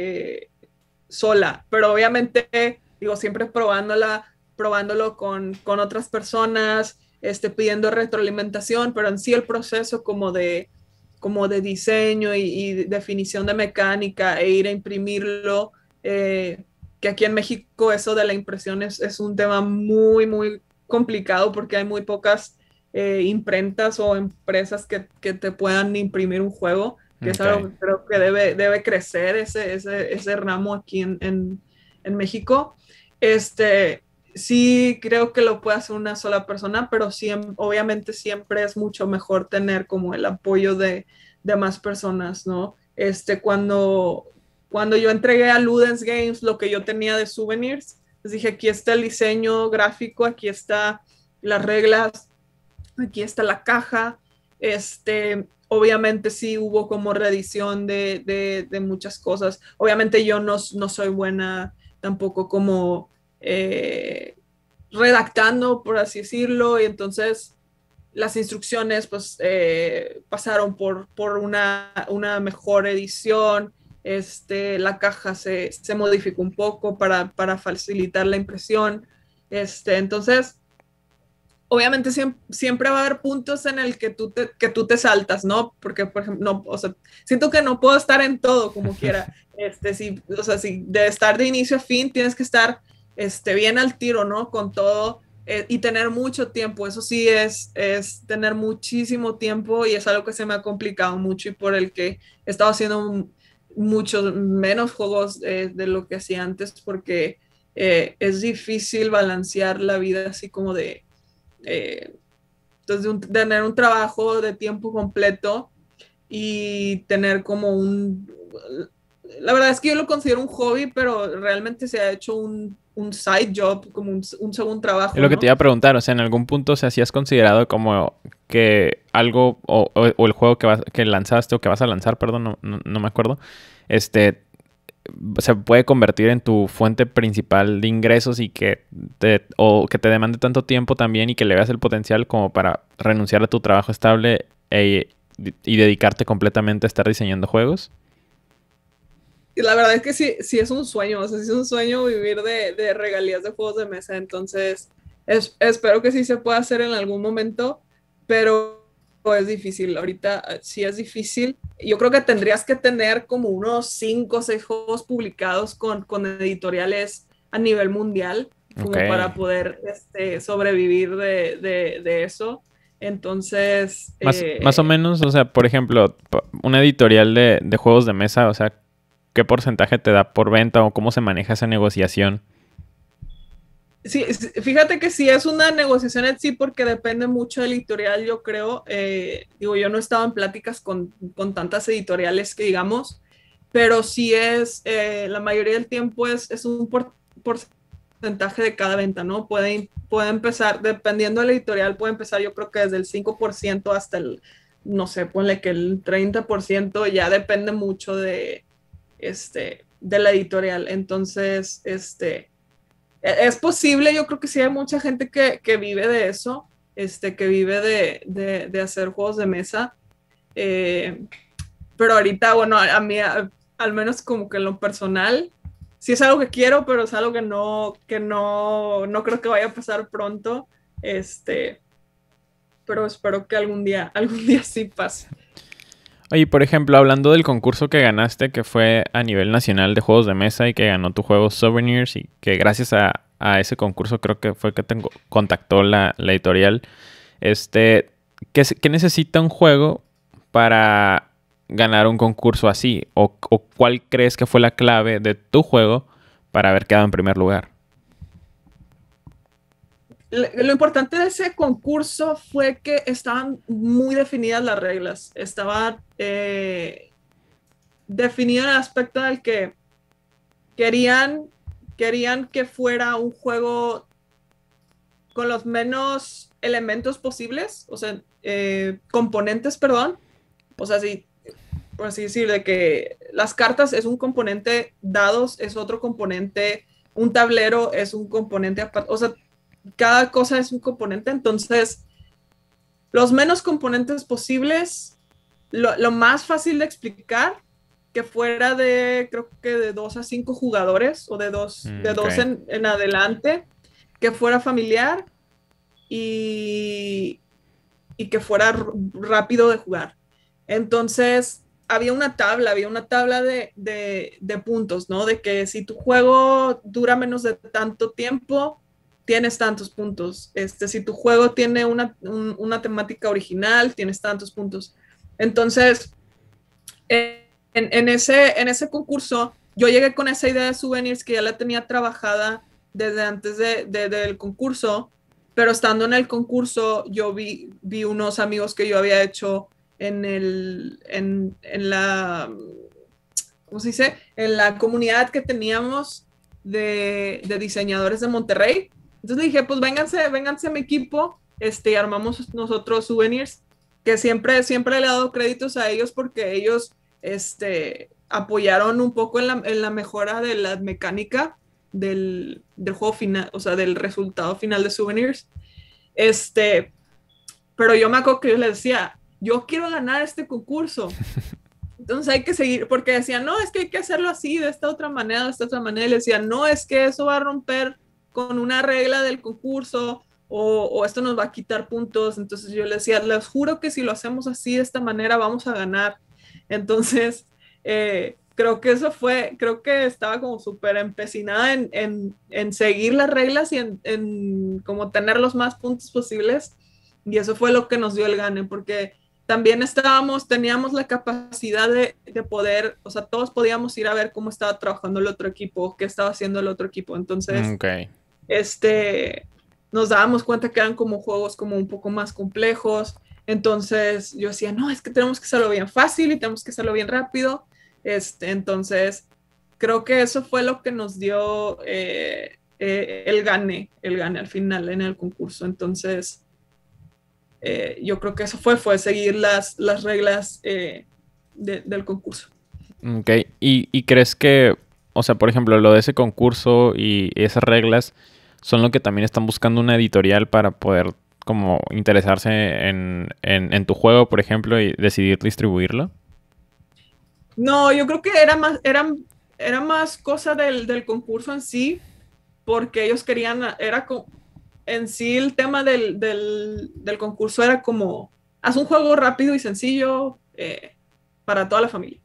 sola, pero obviamente, digo, siempre probándolo con otras personas, pidiendo retroalimentación, pero en sí el proceso como de diseño y definición de mecánica e ir a imprimirlo, que aquí en México eso de la impresión es un tema muy, muy complicado porque hay muy pocas imprentas o empresas que te puedan imprimir un juego, que es Ok. algo que creo que debe crecer ese ramo aquí en México. Este, sí creo que lo puede hacer una sola persona, pero obviamente siempre es mucho mejor tener como el apoyo de más personas, ¿no? Cuando yo entregué a Ludens Games lo que yo tenía de souvenirs, les dije, aquí está el diseño gráfico, aquí está las reglas, aquí está la caja. Obviamente sí hubo como reedición de muchas cosas. Obviamente yo no soy buena tampoco como redactando, por así decirlo, y entonces las instrucciones pues pasaron por una mejor edición. La caja se modificó un poco para facilitar la impresión. Entonces, obviamente siempre va a haber puntos en el que tú te saltas, ¿no? Porque, por ejemplo, no, o sea, siento que no puedo estar en todo como quiera. Sí, o sea, si de estar de inicio a fin tienes que estar bien al tiro, ¿no? Con todo y tener mucho tiempo. Eso sí es tener muchísimo tiempo y es algo que se me ha complicado mucho y por el que he estado haciendo muchos menos juegos de lo que hacía antes porque es difícil balancear la vida así como eh, entonces, tener un trabajo de tiempo completo y tener como la verdad es que yo lo considero un hobby, pero realmente se ha hecho un side job, como un segundo trabajo, Es lo que te ¿no? iba a preguntar, o sea, en algún punto, o sea, si has considerado como que algo, o el juego que lanzaste o que vas a lanzar, perdón, no me acuerdo, este, se puede convertir en tu fuente principal de ingresos y o que te demande tanto tiempo también y que le veas el potencial como para renunciar a tu trabajo estable y dedicarte completamente a estar diseñando juegos. Y la verdad es que sí, sí es un sueño, o sea, sí es un sueño vivir de regalías de juegos de mesa, entonces espero que sí se pueda hacer en algún momento, pero es difícil, ahorita sí es difícil. Yo creo que tendrías que tener como unos 5 o 6 juegos publicados con editoriales a nivel mundial, Ok. como para poder sobrevivir de eso. Entonces, Más o menos, o sea, por ejemplo, una editorial de juegos de mesa, o sea, ¿qué porcentaje te da por venta o cómo se maneja esa negociación? sí, fíjate que sí es una negociación en sí porque depende mucho del editorial, yo creo. Digo, yo no he estado en pláticas con tantas editoriales que digamos, pero sí la mayoría del tiempo es un porcentaje de cada venta, ¿no? Puede empezar, dependiendo del editorial, puede empezar yo creo que desde el 5% hasta no sé, ponle que el 30% ya depende mucho de la editorial. Entonces, es posible, yo creo que sí hay mucha gente que vive de eso, que vive de hacer juegos de mesa, eh, pero ahorita, bueno, a mí, al menos como que en lo personal, sí es algo que quiero, pero es algo que no creo que vaya a pasar pronto, este, pero espero que algún día sí pase. Oye, por ejemplo, hablando del concurso que ganaste, que fue a nivel nacional de juegos de mesa y que ganó tu juego Souvenirs y que gracias a ese concurso creo que fue que te contactó la editorial, este, ¿qué necesita un juego para ganar un concurso así? ¿O cuál crees que fue la clave de tu juego para haber quedado en primer lugar? Lo importante de ese concurso fue que estaban muy definidas las reglas, estaba definido en el aspecto del que querían, querían que fuera un juego con los menos elementos posibles, o sea, componentes, perdón. O sea, sí, por así decir, de que las cartas es un componente, dados es otro componente, un tablero es un componente aparte, o sea, cada cosa es un componente, entonces los menos componentes posibles, lo más fácil de explicar, que fuera creo que de 2 a 5 jugadores o de Ok. dos en adelante, que fuera familiar y, y que fuera rápido de jugar. Entonces, había una tabla de puntos, ¿no? De que si tu juego dura menos de tanto tiempo, tienes tantos puntos. Si tu juego tiene una temática original, tienes tantos puntos. Entonces, en ese concurso, yo llegué con esa idea de souvenirs que ya la tenía trabajada desde antes del concurso, pero estando en el concurso, yo vi unos amigos que yo había hecho en la, ¿cómo se dice? En la comunidad que teníamos de diseñadores de Monterrey. Entonces dije, pues vénganse a mi equipo, y armamos nosotros souvenirs, que siempre le he dado créditos a ellos porque ellos, apoyaron un poco en la mejora de la mecánica del juego final, o sea, del resultado final de souvenirs. Pero yo me acuerdo que yo les decía, yo quiero ganar este concurso. Entonces hay que seguir, porque decían, no, es que hay que hacerlo así, de esta otra manera, de esta otra manera. Y le decían, no, es que eso va a romper con una regla del concurso o esto nos va a quitar puntos. Entonces yo les decía, les juro que si lo hacemos así, de esta manera, vamos a ganar. Entonces, creo que estaba como súper empecinada en seguir las reglas y en como tener los más puntos posibles. Y eso fue lo que nos dio el gane, porque también teníamos la capacidad de poder, o sea, todos podíamos ir a ver cómo estaba trabajando el otro equipo, qué estaba haciendo el otro equipo. Entonces, Ok. nos dábamos cuenta que eran como juegos como un poco más complejos. Entonces yo decía, no, es que tenemos que hacerlo bien fácil y tenemos que hacerlo bien rápido. Entonces, creo que eso fue lo que nos dio el gane al final en el concurso. Entonces, yo creo que eso fue seguir las reglas del concurso. Ok, ¿y crees que, o sea, por ejemplo, lo de ese concurso y esas reglas son lo que también están buscando una editorial para poder como interesarse en tu juego, por ejemplo, y decidir distribuirlo? No, yo creo que era más cosa del concurso en sí, porque ellos querían, en sí el tema del concurso era como, haz un juego rápido y sencillo para toda la familia.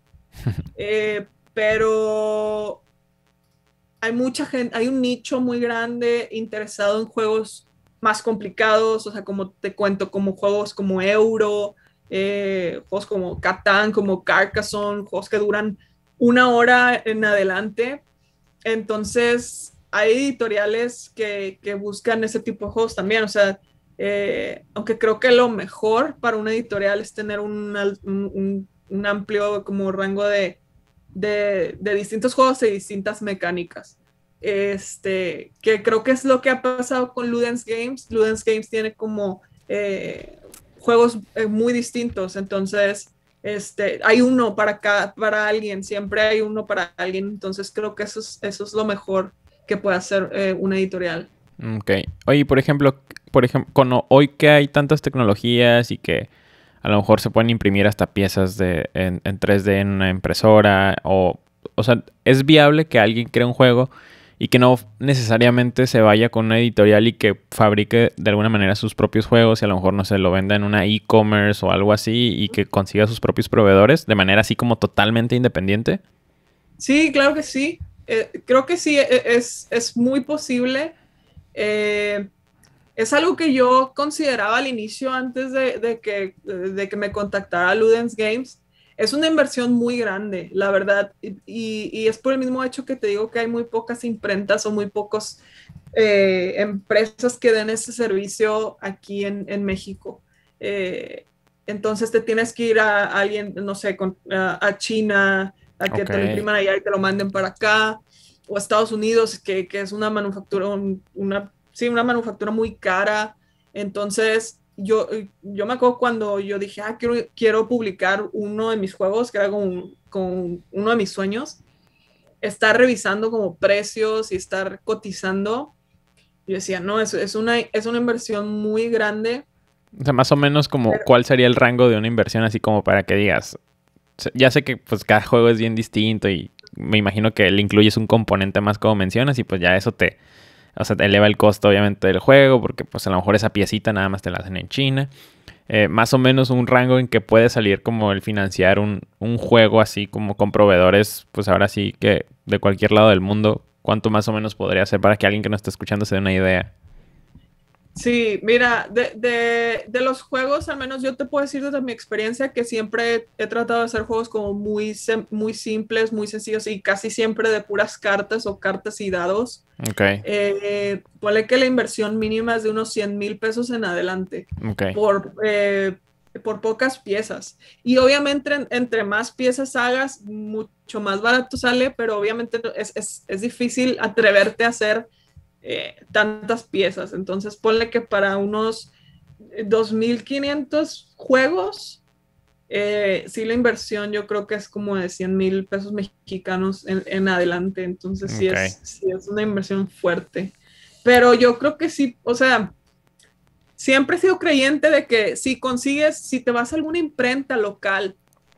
Pero hay mucha gente, hay un nicho muy grande interesado en juegos más complicados, o sea, como te cuento, como juegos como Euro, juegos como Catán, como Carcassonne, juegos que duran 1 hora en adelante. Entonces, hay editoriales que buscan ese tipo de juegos también, o sea, aunque creo que lo mejor para una editorial es tener un amplio como rango de distintos juegos y distintas mecánicas. Que creo que es lo que ha pasado con Ludens Games. Ludens Games tiene como juegos muy distintos, entonces hay uno para alguien, siempre hay uno para alguien, entonces creo que eso es lo mejor que puede hacer una editorial. Ok. Oye, por ejemplo, hoy que hay tantas tecnologías y que a lo mejor se pueden imprimir hasta piezas en 3D en una impresora, o sea, ¿es viable que alguien cree un juego y que no necesariamente se vaya con una editorial y que fabrique de alguna manera sus propios juegos y a lo mejor, no sé, lo venda en una e-commerce o algo así y que consiga sus propios proveedores de manera así como totalmente independiente? Sí, claro que sí. Creo que sí, es muy posible. Eh, es algo que yo consideraba al inicio antes de que me contactara Ludens Games. Es una inversión muy grande, la verdad, y es por el mismo hecho que te digo que hay muy pocas imprentas o muy pocos empresas que den ese servicio aquí en México. Eh, entonces te tienes que ir a alguien, no sé, a China, a que Ok. te lo impriman allá y te lo manden para acá, o a Estados Unidos, que es una manufactura, sí, una manufactura muy cara. Entonces, yo me acuerdo cuando yo dije, quiero publicar uno de mis juegos, que era con uno de mis sueños, estar revisando como precios y estar cotizando. Yo decía, no, es una inversión muy grande. O sea, más o menos como Pero cuál sería el rango de una inversión así como para que digas, ya sé que pues cada juego es bien distinto y me imagino que le incluyes un componente más como mencionas y pues ya eso o sea, te eleva el costo obviamente del juego porque pues a lo mejor esa piecita nada más te la hacen en China. Más o menos un rango en que puede salir como el financiar un juego así como con proveedores, pues ahora sí que de cualquier lado del mundo, ¿cuánto más o menos podría ser para que alguien que nos esté escuchando se dé una idea? sí, mira, de los juegos, al menos yo te puedo decir desde mi experiencia que siempre he tratado de hacer juegos como muy simples, muy sencillos y casi siempre de puras cartas o cartas y dados. Ok, Ponle que la inversión mínima es de unos 100,000 pesos en adelante ok, por pocas piezas. Y obviamente entre más piezas hagas, mucho más barato sale, pero obviamente es difícil atreverte a hacer tantas piezas. Entonces ponle que para unos 2,500 juegos, sí la inversión yo creo que es como de 100,000 pesos mexicanos en adelante. Entonces ok. sí es una inversión fuerte. Pero yo creo que sí, o sea, siempre he sido creyente de que si te vas a alguna imprenta local,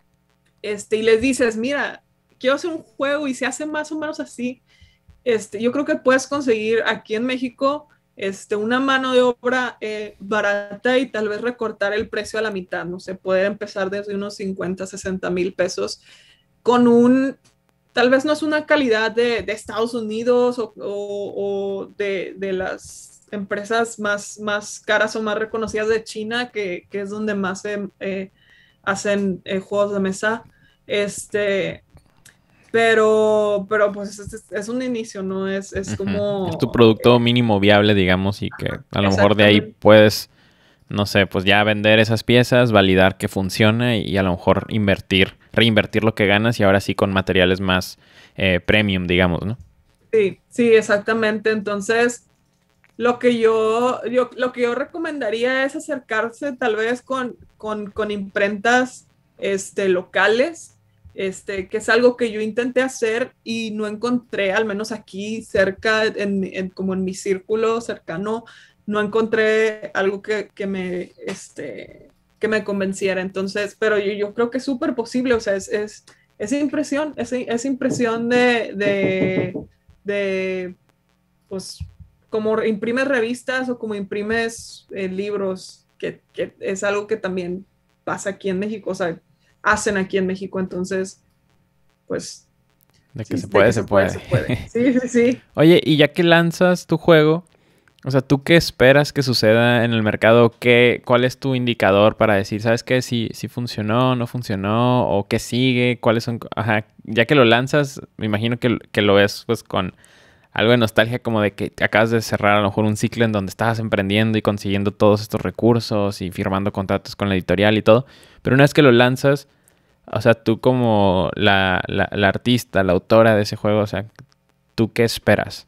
y les dices, mira, quiero hacer un juego y se hace más o menos así, yo creo que puedes conseguir aquí en México una mano de obra barata y tal vez recortar el precio a la mitad, no sé, puede empezar desde unos 50, 60,000 pesos con tal vez no es una calidad de Estados Unidos o de las empresas más caras o más reconocidas de China, que es donde más hacen juegos de mesa. Este, pero pues es un inicio, ¿no? Es Ujú. Es tu como producto mínimo viable, digamos, y que a lo mejor de ahí exactamente. puedes, no sé, pues ya vender esas piezas, validar que funciona y a lo mejor invertir reinvertir lo que ganas y ahora sí con materiales más premium, digamos, ¿no? Sí, sí, exactamente. Entonces, lo que yo recomendaría es acercarse tal vez con imprentas locales, que es algo que yo intenté hacer y no encontré, al menos aquí cerca, como en mi círculo cercano, no encontré algo que me convenciera. Entonces, pero yo creo que es súper posible, o sea, es impresión de pues como imprimes revistas o como imprimes libros, que es algo que también pasa aquí en México, o sea, hacen aquí en México, entonces, pues, De que sí, se de puede, que se se puede, puede. se puede. Sí, sí, sí. Oye, y ya que lanzas tu juego, o sea, ¿tú qué esperas que suceda en el mercado? ¿Cuál es tu indicador para decir, sabes qué, si funcionó, no funcionó, o qué sigue? ¿Cuáles son? Ajá, ya que lo lanzas, me imagino que lo ves pues con algo de nostalgia, como de que acabas de cerrar a lo mejor un ciclo en donde estabas emprendiendo y consiguiendo todos estos recursos y firmando contratos con la editorial y todo. Pero una vez que lo lanzas, o sea, tú como la artista, la autora de ese juego, o sea, ¿tú qué esperas?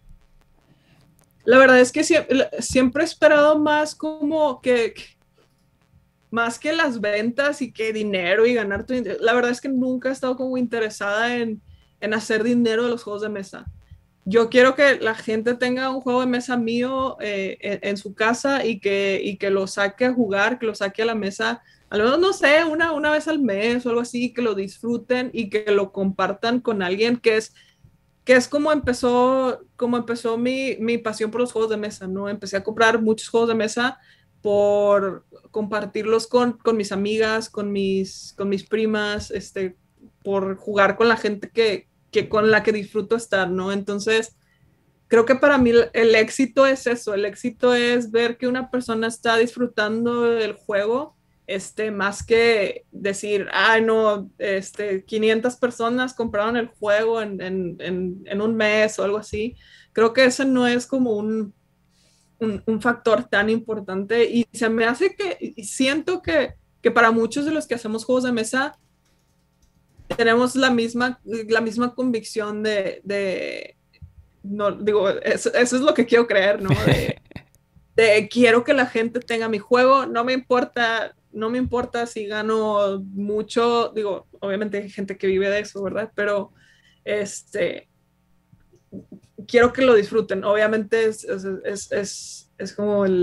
La verdad es que siempre he esperado más como más que las ventas y que dinero y ganar tu dinero. La verdad es que nunca he estado como interesada en hacer dinero de los juegos de mesa. Yo quiero que la gente tenga un juego de mesa mío en su casa y que lo saque a jugar, que lo saque a la mesa, al menos, no sé, una vez al mes o algo así, que lo disfruten y que lo compartan con alguien que es como empezó mi pasión por los juegos de mesa, ¿no? Empecé a comprar muchos juegos de mesa por compartirlos con mis amigas, con mis primas, por jugar con la gente que con la que disfruto estar, ¿no? Entonces, creo que para mí el éxito es eso, el éxito es ver que una persona está disfrutando del juego, más que decir, ay, no, 500 personas compraron el juego en un mes o algo así. Creo que ese no es como un factor tan importante y se me hace y siento que para muchos de los que hacemos juegos de mesa, tenemos la misma convicción no, digo, eso es lo que quiero creer, ¿no? De quiero que la gente tenga mi juego, no me importa si gano mucho, digo, obviamente hay gente que vive de eso, ¿verdad? Pero este, quiero que lo disfruten. Obviamente es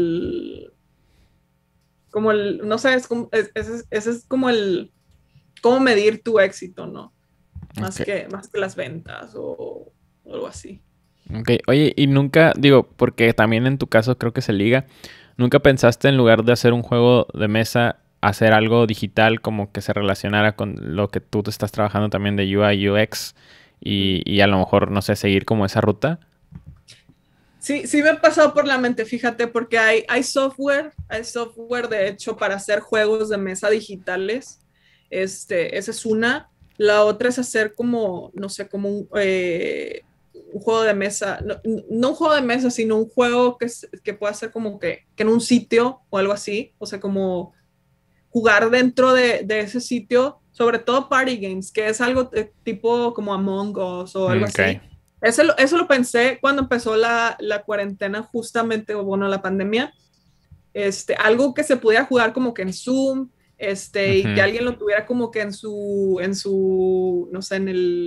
no sé, ese es como cómo medir tu éxito, ¿no? Ok. Más que las ventas o algo así. Ok, oye, y nunca, digo, porque también en tu caso creo que se liga, ¿nunca pensaste en lugar de hacer un juego de mesa, hacer algo digital como que se relacionara con lo que tú te estás trabajando también de UI, UX y a lo mejor, no sé, seguir como esa ruta? Sí, sí me ha pasado por la mente, fíjate, porque hay software de hecho para hacer juegos de mesa digitales. Esa es una. La otra es hacer como, no sé, como un juego de mesa, no un juego de mesa, sino un juego que pueda ser como que en un sitio o algo así, o sea, como jugar dentro de ese sitio, sobre todo party games, que es algo tipo como Among Us o algo Ok. así. Eso lo pensé cuando empezó la cuarentena, justamente, o bueno, la pandemia. Algo que se pudiera jugar como que en Zoom, y que Ujú. alguien lo tuviera como que no sé,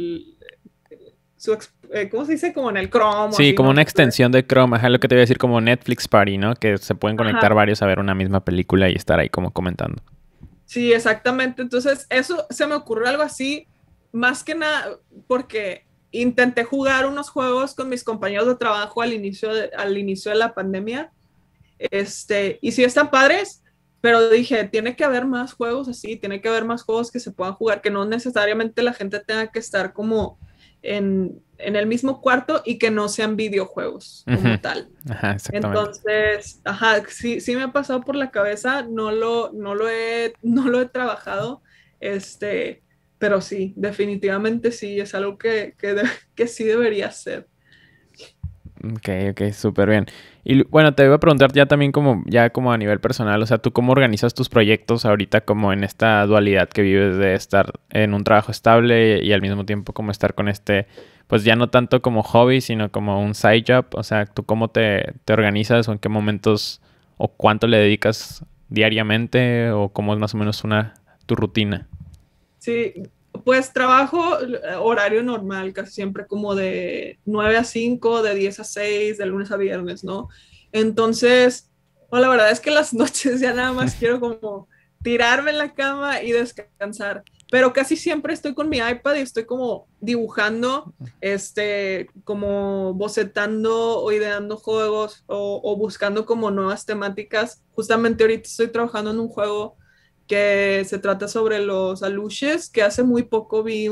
¿cómo se dice? Como en el Chrome o Sí, así, como ¿no? una extensión de Chrome, ajá, lo que te iba a decir como Netflix Party, ¿no? Que se pueden conectar Ajá, varios a ver una misma película y estar ahí como comentando. sí, exactamente. Entonces, eso se me ocurrió algo así, más que nada porque intenté jugar unos juegos con mis compañeros de trabajo al inicio de la pandemia, y sí están padres, pero dije, tiene que haber más juegos así, tiene que haber más juegos que se puedan jugar, que no necesariamente la gente tenga que estar como en el mismo cuarto y que no sean videojuegos Ujú. como tal. Ajá, exactamente. Entonces, ajá, sí, sí me ha pasado por la cabeza, no lo he trabajado, este, pero sí, definitivamente sí, es algo que sí debería hacer. Ok, súper bien. Y bueno, te iba a preguntar ya también como a nivel personal, o sea, ¿tú cómo organizas tus proyectos ahorita como en esta dualidad que vives de estar en un trabajo estable y al mismo tiempo como estar con pues ya no tanto como hobby, sino como un side job? O sea, ¿tú cómo te organizas o en qué momentos o cuánto le dedicas diariamente o cómo es más o menos tu rutina? Sí, pues trabajo horario normal, casi siempre como de 9 a 5, de 10 a 6, de lunes a viernes, ¿no? Entonces, bueno, la verdad es que las noches ya nada más quiero como tirarme en la cama y descansar, pero casi siempre estoy con mi iPad y estoy como dibujando, como bocetando o ideando juegos o buscando como nuevas temáticas. Justamente ahorita estoy trabajando en un juego que se trata sobre los aluches, que hace muy poco vi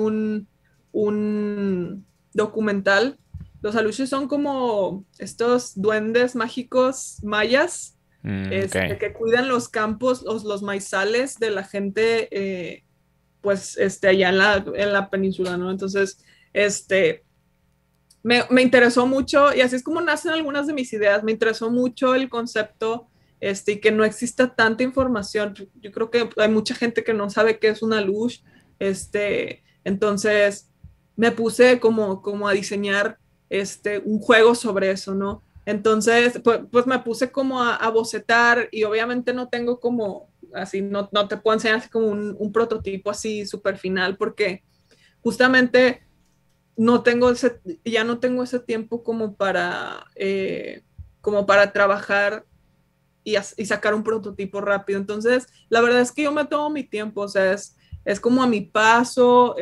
un documental. Los aluches son como estos duendes mágicos mayas, Ok. que cuidan los campos, los maizales de la gente, pues, allá en la península, ¿no? Entonces, me interesó mucho, y así es como nacen algunas de mis ideas. Me interesó mucho el concepto, y que no exista tanta información. Yo creo que hay mucha gente que no sabe qué es una luz. Entonces me puse como a diseñar un juego sobre eso, ¿no? Entonces, pues me puse como a bocetar, y obviamente no tengo como así, no te puedo enseñar así como un prototipo así súper final, porque justamente ya no tengo ese tiempo como para trabajar y sacar un prototipo rápido. Entonces, la verdad es que yo me tomo mi tiempo, o sea, es como a mi paso,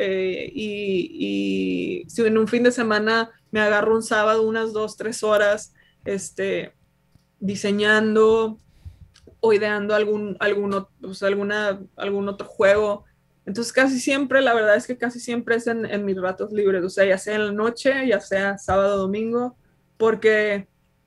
y si en un fin de semana me agarro un sábado unas 2, 3 horas, diseñando o ideando algún otro juego. Entonces casi siempre, la verdad es que casi siempre es en mis ratos libres, o sea, ya sea en la noche, ya sea sábado, domingo, porque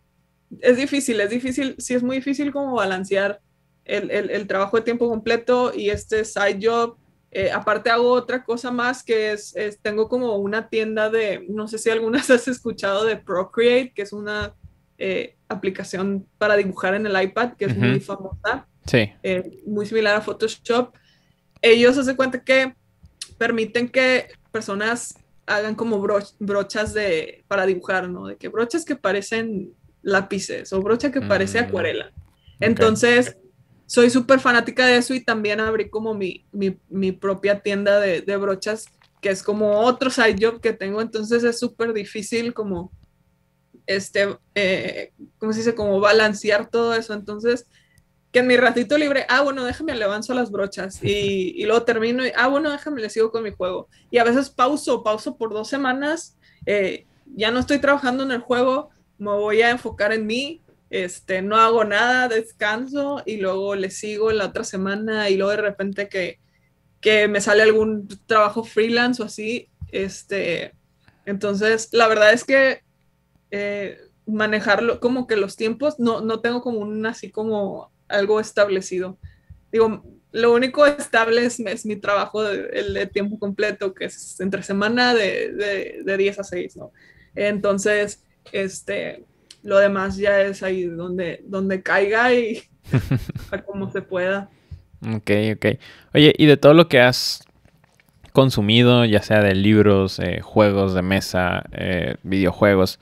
es difícil, sí es muy difícil como balancear el trabajo de tiempo completo y este side job. Aparte hago otra cosa más que tengo como una tienda no sé si algunas has escuchado de Procreate, que es una aplicación para dibujar en el iPad, que es muy Ujú. famosa, Sí. muy similar a Photoshop. Ellos hacen cuenta que permiten que personas hagan como brochas para dibujar, ¿no? De que brochas que parecen lápices o brocha que parece Mm, acuarela. ok. Entonces, soy súper fanática de eso, y también abrí como mi propia tienda de brochas, que es como otro side job que tengo. Entonces es súper difícil como ¿cómo se dice? Como balancear todo eso. Entonces, que en mi ratito libre, bueno, déjame le avanzo las brochas, y luego termino, y bueno, déjame le sigo con mi juego. Y a veces pauso por 2 semanas, ya no estoy trabajando en el juego, me voy a enfocar en mí, no hago nada, descanso, y luego le sigo en la otra semana, y luego de repente que me sale algún trabajo freelance o así. Entonces, la verdad es que manejarlo, como que los tiempos, no tengo como así como algo establecido. Digo, lo único estable es mi trabajo, el de tiempo completo, que es entre semana de 10 a 6, ¿no? Entonces, lo demás ya es ahí donde caiga y a como se pueda. Ok, ok. Oye, y de todo lo que has consumido, ya sea de libros, juegos de mesa, videojuegos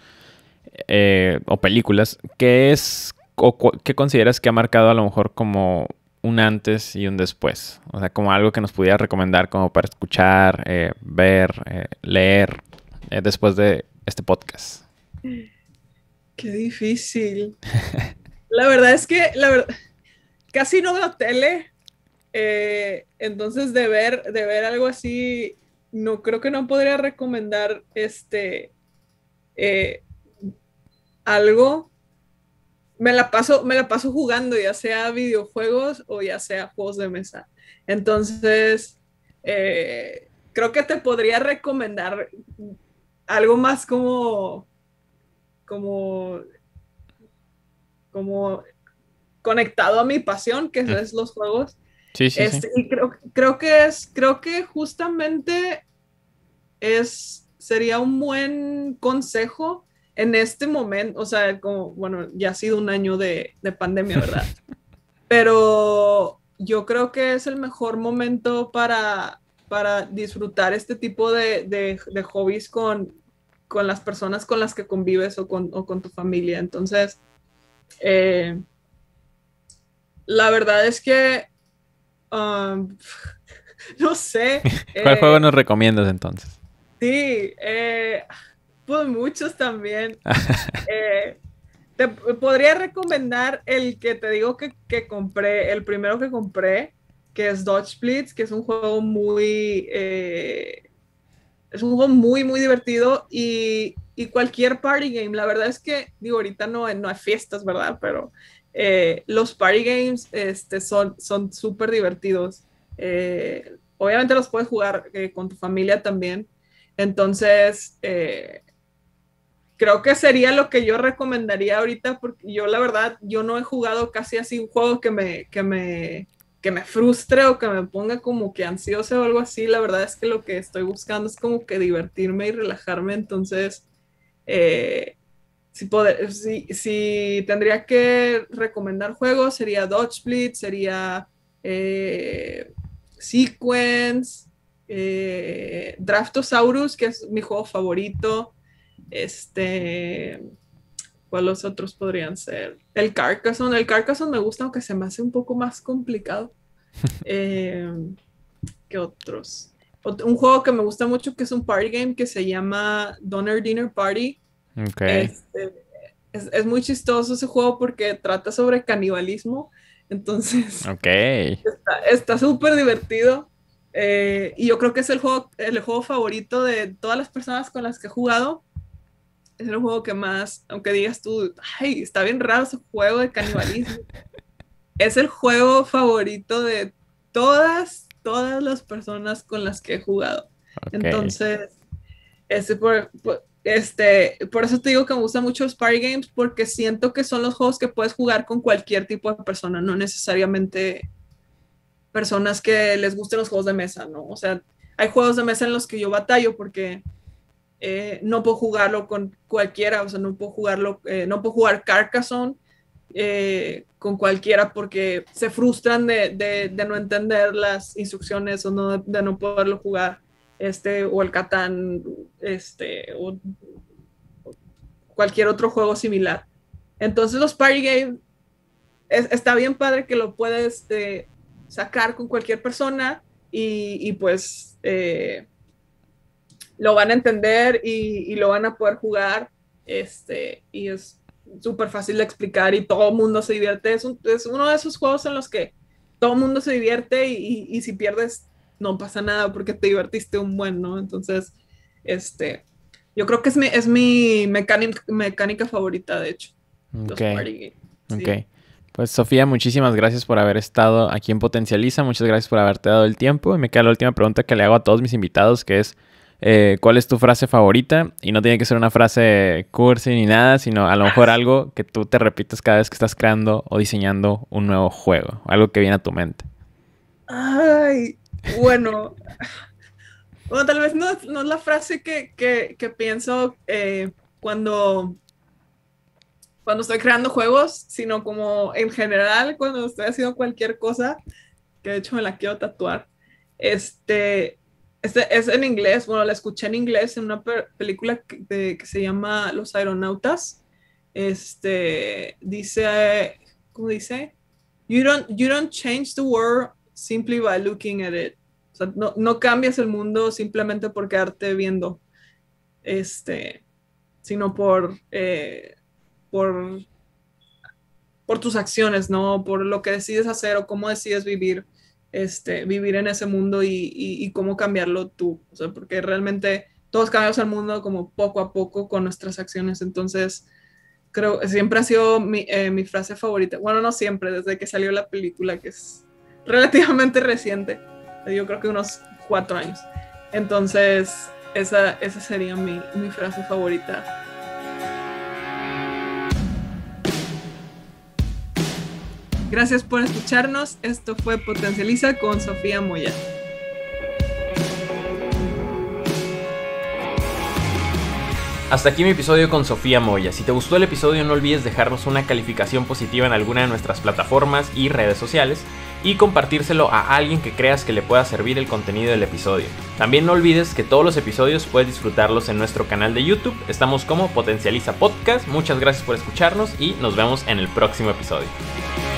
o películas, ¿qué es o qué consideras que ha marcado a lo mejor como un antes y un después? O sea, como algo que nos pudiera recomendar como para escuchar, ver, leer después de este podcast. Qué difícil. La verdad es que casi no veo tele. Entonces, de ver algo así, no creo que no podría recomendar eh, algo. Me la paso jugando, ya sea videojuegos o ya sea juegos de mesa. Entonces, creo que te podría recomendar algo más como, como conectado a mi pasión, que Mm. es los juegos. Sí, sí, sí. Y creo que justamente sería un buen consejo en este momento, o sea, como, bueno, ya ha sido un año de pandemia, ¿verdad? Pero yo creo que es el mejor momento para disfrutar este tipo de hobbies con las personas con las que convives o con tu familia. Entonces, eh, la verdad es que, um, no sé, ¿Cuál juego nos recomiendas entonces? sí, pues muchos también. Eh, Te podría recomendar el que te digo que compré, el primero que compré, que es Dodge Blitz, que es un juego muy, muy divertido y cualquier party game. La verdad es que, digo, ahorita no hay fiestas, ¿verdad? Pero los party games son súper divertidos. Obviamente los puedes jugar con tu familia también. Entonces, creo que sería lo que yo recomendaría ahorita, porque yo la verdad, yo no he jugado casi así un juego que me frustre o que me ponga como que ansioso o algo así. La verdad es que lo que estoy buscando es como que divertirme y relajarme. Entonces, eh, si tendría que recomendar juegos, sería Dodge Blitz, sería eh, Sequence, Draftosaurus, que es mi juego favorito. Este, ¿cuáles otros podrían ser? El Carcassonne me gusta, aunque se me hace un poco más complicado. Eh, ¿Qué otros? Un juego que me gusta mucho, que es un party game, que se llama Donner Dinner Party. Ok. Este, es muy chistoso ese juego porque trata sobre canibalismo. Entonces, Ok. está súper divertido. Y yo creo que es el juego favorito de todas las personas con las que he jugado. Es el juego que más, aunque digas tú, ay, está bien raro ese juego de canibalismo, es el juego favorito de todas las personas con las que he jugado. Ok. Entonces, por eso te digo que me gustan mucho los party games, porque siento que son los juegos que puedes jugar con cualquier tipo de persona, no necesariamente personas que les gusten los juegos de mesa, ¿no? O sea, hay juegos de mesa en los que yo batallo porque no puedo jugarlo con cualquiera, o sea, no puedo jugar Carcassonne con cualquiera porque se frustran de no entender las instrucciones o de no poderlo jugar, o el Catán, o cualquier otro juego similar. Entonces los party games, está bien padre que lo puedes sacar con cualquier persona y pues lo van a entender y lo van a poder jugar, y es súper fácil de explicar y todo el mundo se divierte. Es uno de esos juegos en los que todo el mundo se divierte y si pierdes no pasa nada porque te divertiste un buen, ¿no? Entonces, yo creo que es mi mecánica favorita, de hecho, Ok. los party games. Ok. Sí. Pues Sofía, muchísimas gracias por haber estado aquí en Potencializa. Muchas gracias por haberte dado el tiempo. Y me queda la última pregunta que le hago a todos mis invitados, que es ¿cuál es tu frase favorita? Y no tiene que ser una frase cursi ni nada, sino a lo mejor algo que tú te repites cada vez que estás creando o diseñando un nuevo juego. Algo que viene a tu mente. Ay, bueno, bueno, tal vez no es la frase que pienso cuando, cuando estoy creando juegos, sino como en general cuando estoy haciendo cualquier cosa, que de hecho me la quiero tatuar. Es en inglés, bueno, la escuché en inglés en una película que se llama Los Aeronautas. Dice, ¿cómo dice? You don't change the world simply by looking at it. O sea, no cambias el mundo simplemente por quedarte viendo, este, sino por, por tus acciones, ¿no? Por lo que decides hacer o cómo decides vivir, vivir en ese mundo y cómo cambiarlo tú. O sea, porque realmente todos cambiamos el mundo como poco a poco con nuestras acciones. Entonces, creo que siempre ha sido mi frase favorita. Bueno, no siempre, desde que salió la película, que es relativamente reciente. Yo creo que unos 4 años. Entonces, esa sería mi frase favorita. Gracias por escucharnos. Esto fue Potencializa con Sofía Moya. Hasta aquí mi episodio con Sofía Moya. Si te gustó el episodio, no olvides dejarnos una calificación positiva en alguna de nuestras plataformas y redes sociales y compartírselo a alguien que creas que le pueda servir el contenido del episodio. También no olvides que todos los episodios puedes disfrutarlos en nuestro canal de YouTube. Estamos como Potencializa Podcast. Muchas gracias por escucharnos y nos vemos en el próximo episodio.